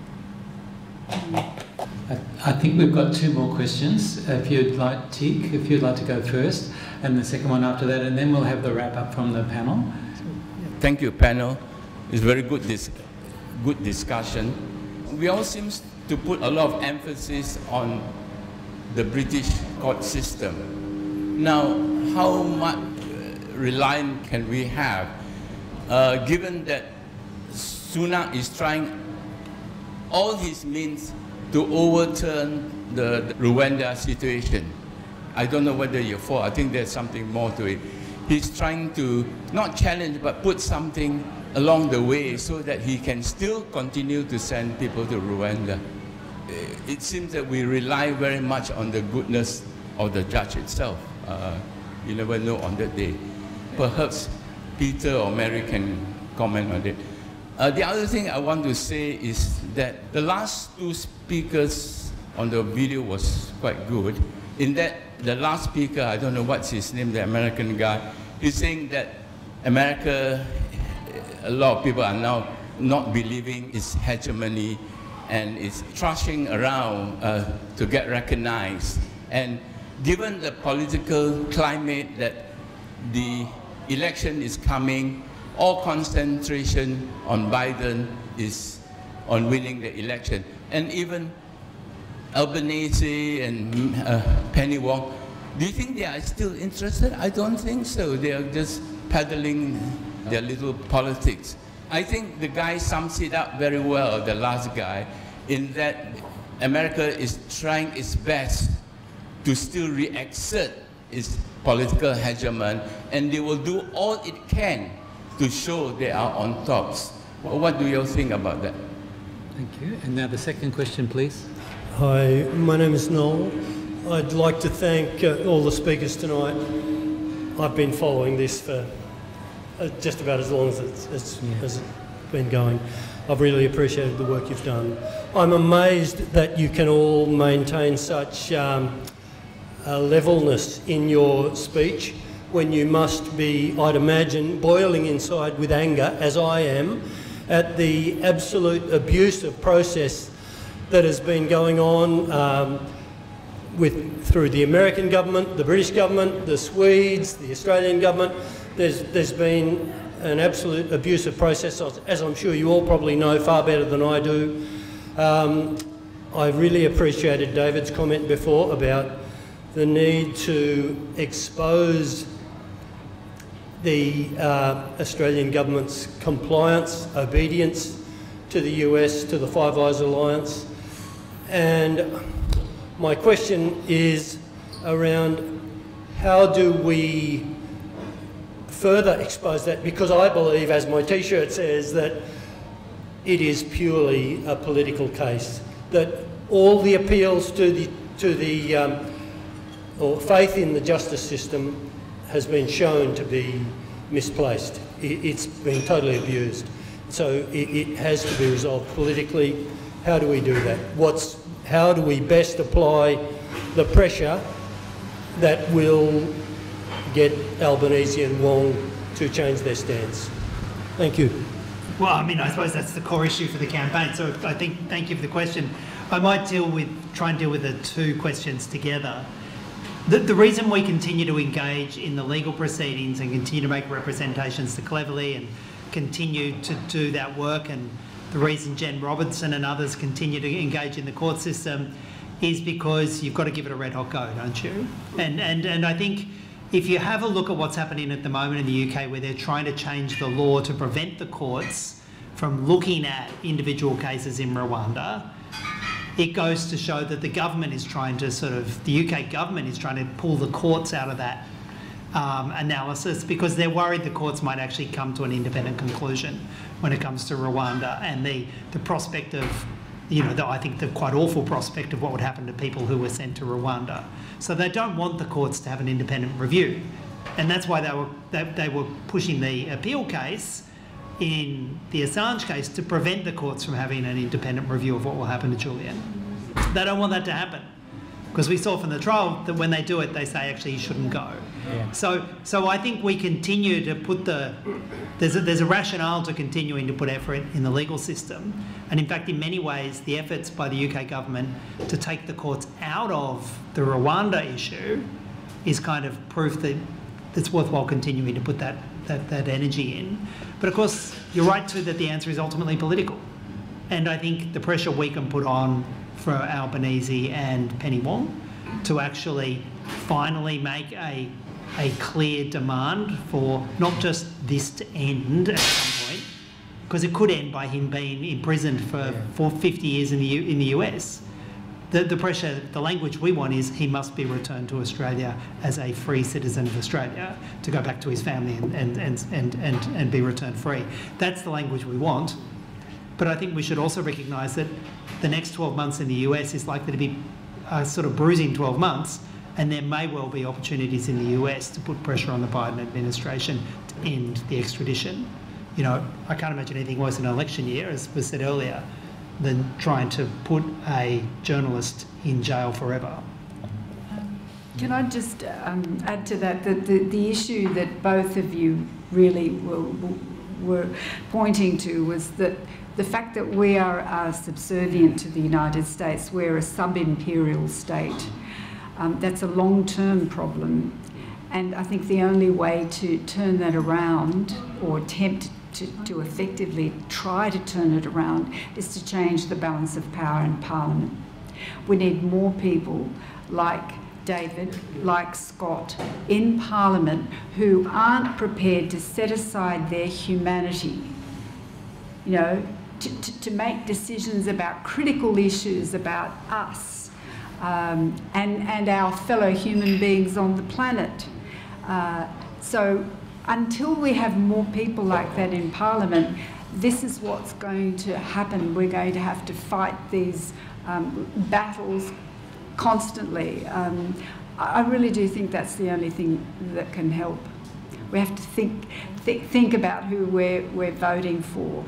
I think we've got two more questions. If you'd like, Tik, if you'd like to go first, and the second one after that, and then we'll have the wrap-up from the panel. Thank you, panel. It's very good discussion. We all seem to put a lot of emphasis on the British court system. Now, how much reliance can we have, given that Sunak is trying all his means to overturn the Rwanda situation? I don't know whether you're for. I think there's something more to it. He's trying to not challenge, but put something along the way so that he can still continue to send people to Rwanda. It seems that we rely very much on the goodness of the judge itself. You never know on that day. Perhaps Peter or Mary can comment on it. The other thing I want to say is that the last two speakers on the video was quite good. In that, the last speaker, I don't know what's his name, the American guy, he's saying that America, a lot of people are now not believing its hegemony and is thrashing around to get recognized. And given the political climate that the election is coming, all concentration on Biden is on winning the election. And even Albanese and Penny Wong, do you think they are still interested? I don't think so. They are just peddling their little politics. I think the guy sums it up very well, the last guy, in that America is trying its best to still reassert its political hegemony, and they will do all it can to show they are on tops. What do you think about that? Thank you. And now the second question, please. Hi, my name is Noel. I'd like to thank all the speakers tonight. I've been following this for just about as long as it's been going. I've really appreciated the work you've done. I'm amazed that you can all maintain such levelness in your speech when you must be, I'd imagine, boiling inside with anger, as I am, at the absolute abusive process that has been going on through the American government, the British government, the Swedes, the Australian government. There's been an absolute abusive process, as I'm sure you all probably know far better than I do. I really appreciated David's comment before about the need to expose the Australian government's compliance, obedience to the US, to the Five Eyes Alliance. And my question is around how do we further expose that, because I believe, as my T-shirt says, that it is purely a political case, that all the appeals to the or faith in the justice system has been shown to be misplaced. It's been totally abused. So it has to be resolved politically. How do we do that? How do we best apply the pressure that will get Albanese and Wong to change their stance? Thank you. Well, I mean, I suppose that's the core issue for the campaign. So I think, thank you for the question. I might try and deal with the two questions together. The reason we continue to engage in the legal proceedings and continue to make representations to Cleverly and continue to do that work, and the reason Jen Robertson and others continue to engage in the court system, is because you've got to give it a red hot go, don't you? And I think if you have a look at what's happening at the moment in the UK, where they're trying to change the law to prevent the courts from looking at individual cases in Rwanda, it goes to show that the government is trying to the UK government is trying to pull the courts out of that analysis, because they're worried the courts might actually come to an independent conclusion when it comes to Rwanda, and the prospect of, I think the quite awful prospect of what would happen to people who were sent to Rwanda. So they don't want the courts to have an independent review, and that's why they were pushing the appeal case in the Assange case to prevent the courts from having an independent review of what will happen to Julian. They don't want that to happen, because we saw from the trial that when they do it, they say actually he shouldn't go. Yeah. So I think we continue to put there's a rationale to continuing to put effort in the legal system, and in fact in many ways the efforts by the UK government to take the courts out of the Rwanda issue is kind of proof that it's worthwhile continuing to put that energy in. But of course, you're right too that the answer is ultimately political. And I think the pressure we can put on for Albanese and Penny Wong to actually finally make a clear demand for not just this to end at some point, because it could end by him being imprisoned for 50 years in the US. The pressure, the language we want is he must be returned to Australia as a free citizen of Australia, to go back to his family and be returned free. That's the language we want. But I think we should also recognise that the next 12 months in the US is likely to be a sort of bruising 12 months, and there may well be opportunities in the US to put pressure on the Biden administration to end the extradition. I can't imagine anything worse in an election year, as was said earlier, than trying to put a journalist in jail forever. Can I just add to that, the issue that both of you really were pointing to was that the fact that we are subservient to the United States, we're a sub-imperial state. That's a long-term problem. And I think the only way to turn that around, or attempt to effectively try to turn it around, is to change the balance of power in Parliament. We need more people like David, like Scott, in Parliament who aren't prepared to set aside their humanity, you know, to make decisions about critical issues about us and our fellow human beings on the planet. So until we have more people like that in Parliament, this is what's going to happen. We're going to have to fight these battles constantly. I really do think that's the only thing that can help. We have to think about who we're voting for.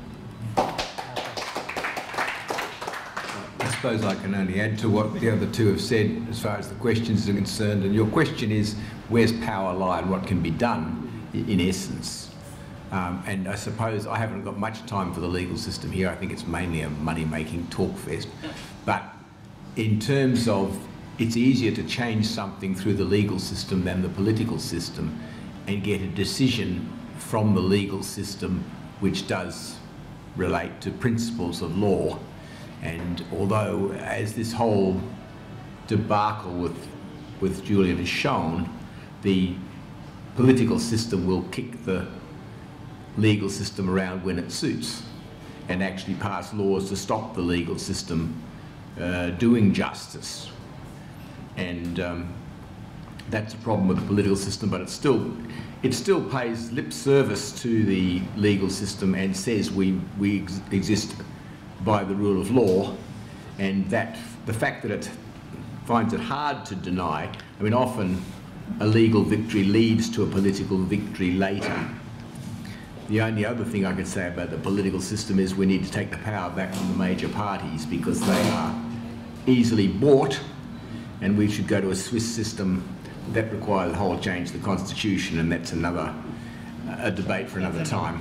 I suppose I can only add to what the other two have said as far as the questions are concerned. And your question is, where's power lie and what can be done, in essence? And I suppose I haven't got much time for the legal system here. I think it's mainly a money-making talk fest. But in terms of, it's easier to change something through the legal system than the political system, and get a decision from the legal system which does relate to principles of law. And although, as this whole debacle with Julian has shown, the political system will kick the legal system around when it suits and actually pass laws to stop the legal system doing justice. And that's a problem with the political system, but it still pays lip service to the legal system and says we exist by the rule of law, and that the fact that it finds it hard to deny, I mean, often a legal victory leads to a political victory later. The only other thing I could say about the political system is we need to take the power back from the major parties, because they are easily bought, and we should go to a Swiss system that requires a whole change to the constitution, and that's a debate for another time.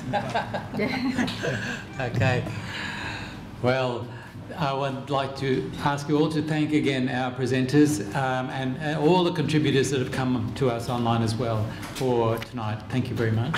Okay. Well, I would like to ask you all to thank again our presenters and all the contributors that have come to us online as well for tonight. Thank you very much.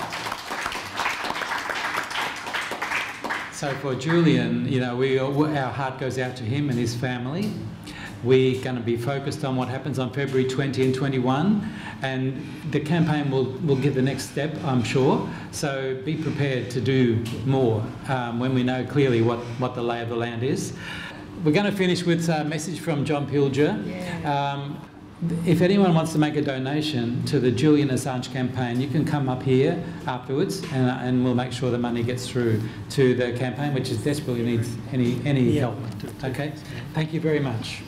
So for Julian, you know, our heart goes out to him and his family. We're going to be focused on what happens on February 20 and 21, and the campaign will give the next step, I'm sure. So be prepared to do more when we know clearly what the lay of the land is. We're going to finish with a message from John Pilger. Yeah. If anyone wants to make a donation to the Julian Assange campaign, you can come up here afterwards, and we'll make sure the money gets through to the campaign, which is desperately needs any help. Okay. Thank you very much.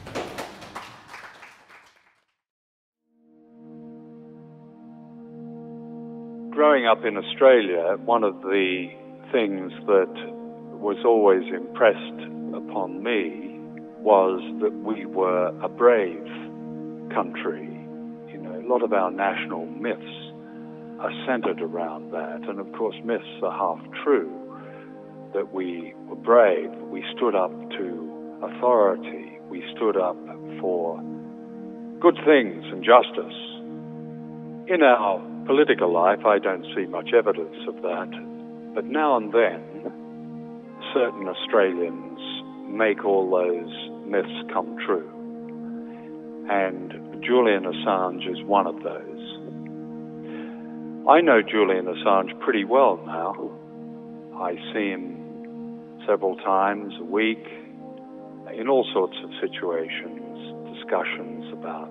Growing up in Australia, one of the things that was always impressed upon me was that we were a brave country. You know, a lot of our national myths are centered around that, and of course myths are half true, that we were brave, we stood up to authority, we stood up for good things and justice. In our political life, I don't see much evidence of that, but now and then, certain Australians make all those myths come true. And Julian Assange is one of those. I know Julian Assange pretty well now. I see him several times a week in all sorts of situations, discussions about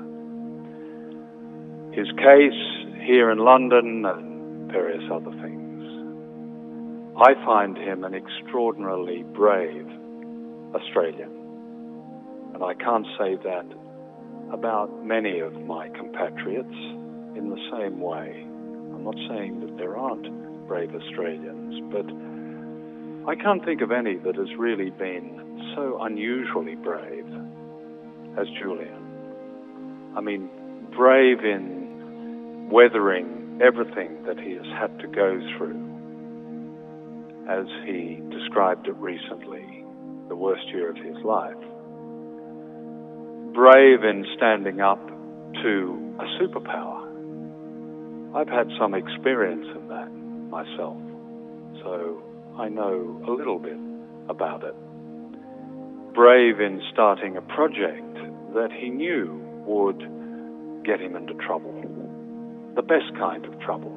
his case here in London and various other things. I find him an extraordinarily brave Australian, and I can't say that about many of my compatriots in the same way. I'm not saying that there aren't brave Australians, but I can't think of any that has really been so unusually brave as Julian. I mean, brave in weathering everything that he has had to go through, as he described it recently, the worst year of his life. Brave in standing up to a superpower. I've had some experience in that myself, so I know a little bit about it. Brave in starting a project that he knew would get him into trouble. The best kind of trouble.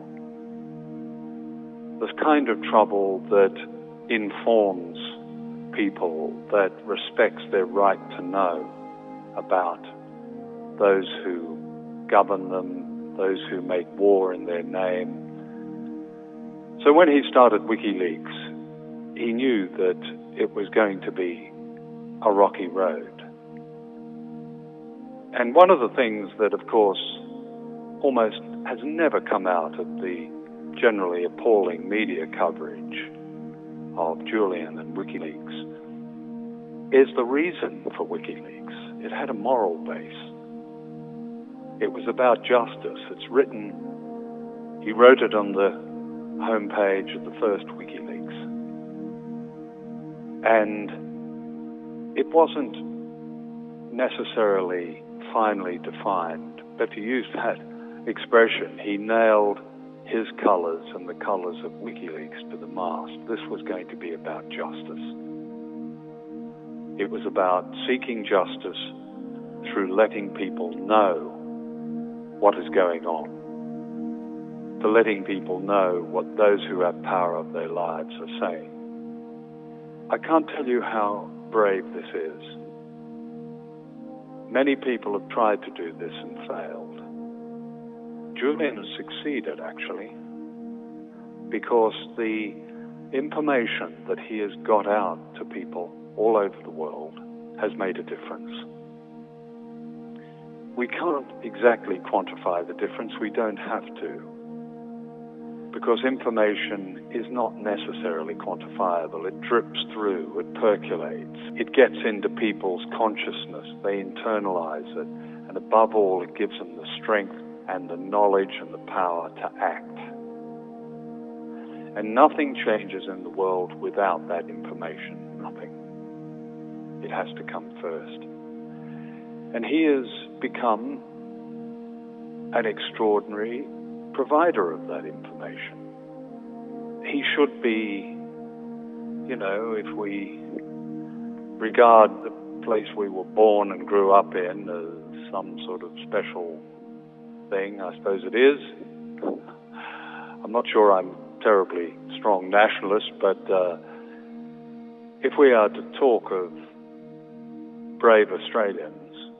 The kind of trouble that informs people, that respects their right to know about those who govern them, those who make war in their name. So when he started WikiLeaks, he knew that it was going to be a rocky road. And one of the things that, of course, almost has never come out of the generally appalling media coverage of Julian and WikiLeaks is the reason for WikiLeaks. It had a moral base. It was about justice. It's written, he wrote it on the homepage of the first WikiLeaks. And it wasn't necessarily finely defined, but to use that expression, he nailed his colours and the colours of WikiLeaks to the mast. This was going to be about justice. It was about seeking justice through letting people know what is going on, to letting people know what those who have power of their lives are saying. I can't tell you how brave this is. Many people have tried to do this and failed. Julian has succeeded, actually, because the information that he has got out to people all over the world has made a difference. We can't exactly quantify the difference. We don't have to, because information is not necessarily quantifiable. It drips through, it percolates, it gets into people's consciousness, they internalize it, and above all, it gives them the strength and the knowledge and the power to act. And nothing changes in the world without that information, nothing. It has to come first. And he has become an extraordinary provider of that information. He should be, if we regard the place we were born and grew up in as some sort of special thing, I suppose it is. I'm not sure I'm a terribly strong nationalist, but if we are to talk of brave Australians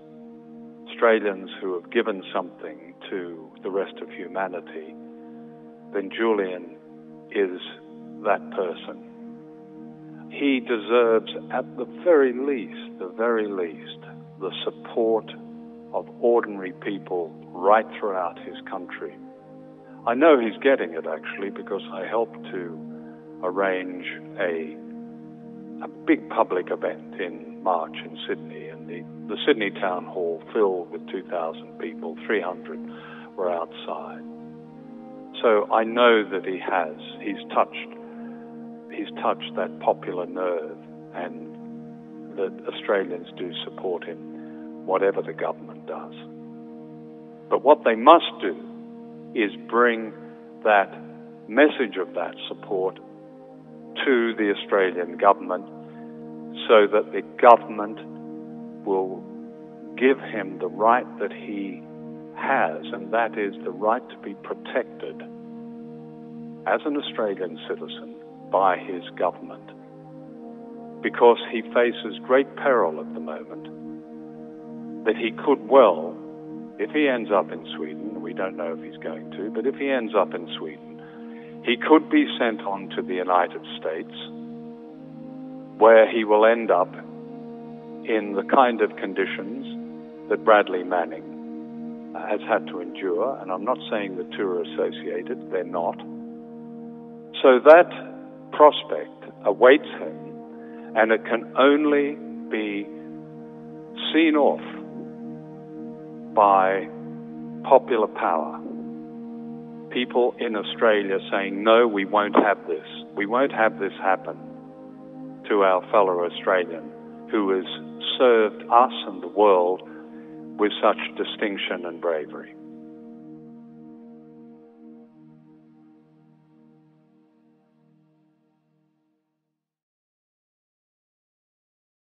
who have given something to the rest of humanity, then Julian is that person. He deserves, at the very least, the support of ordinary people right throughout his country. I know he's getting it, actually, because I helped to arrange a big public event in March in Sydney, and the Sydney Town Hall filled with 2,000 people, 300 were outside. So I know that he's touched that popular nerve, and that Australians do support him, whatever the government does. But what they must do is bring that message of that support to the Australian government, so that the government will give him the right that he has, and that is the right to be protected as an Australian citizen by his government, because he faces great peril at the moment, that he could well, if he ends up in Sweden, we don't know if he's going to, but if he ends up in Sweden, he could be sent on to the United States, where he will end up in the kind of conditions that Bradley Manning has had to endure, and I'm not saying the two are associated, they're not. So that prospect awaits him, and it can only be seen off by popular power. People in Australia saying, no, we won't have this. We won't have this happen to our fellow Australian who has served us and the world with such distinction and bravery.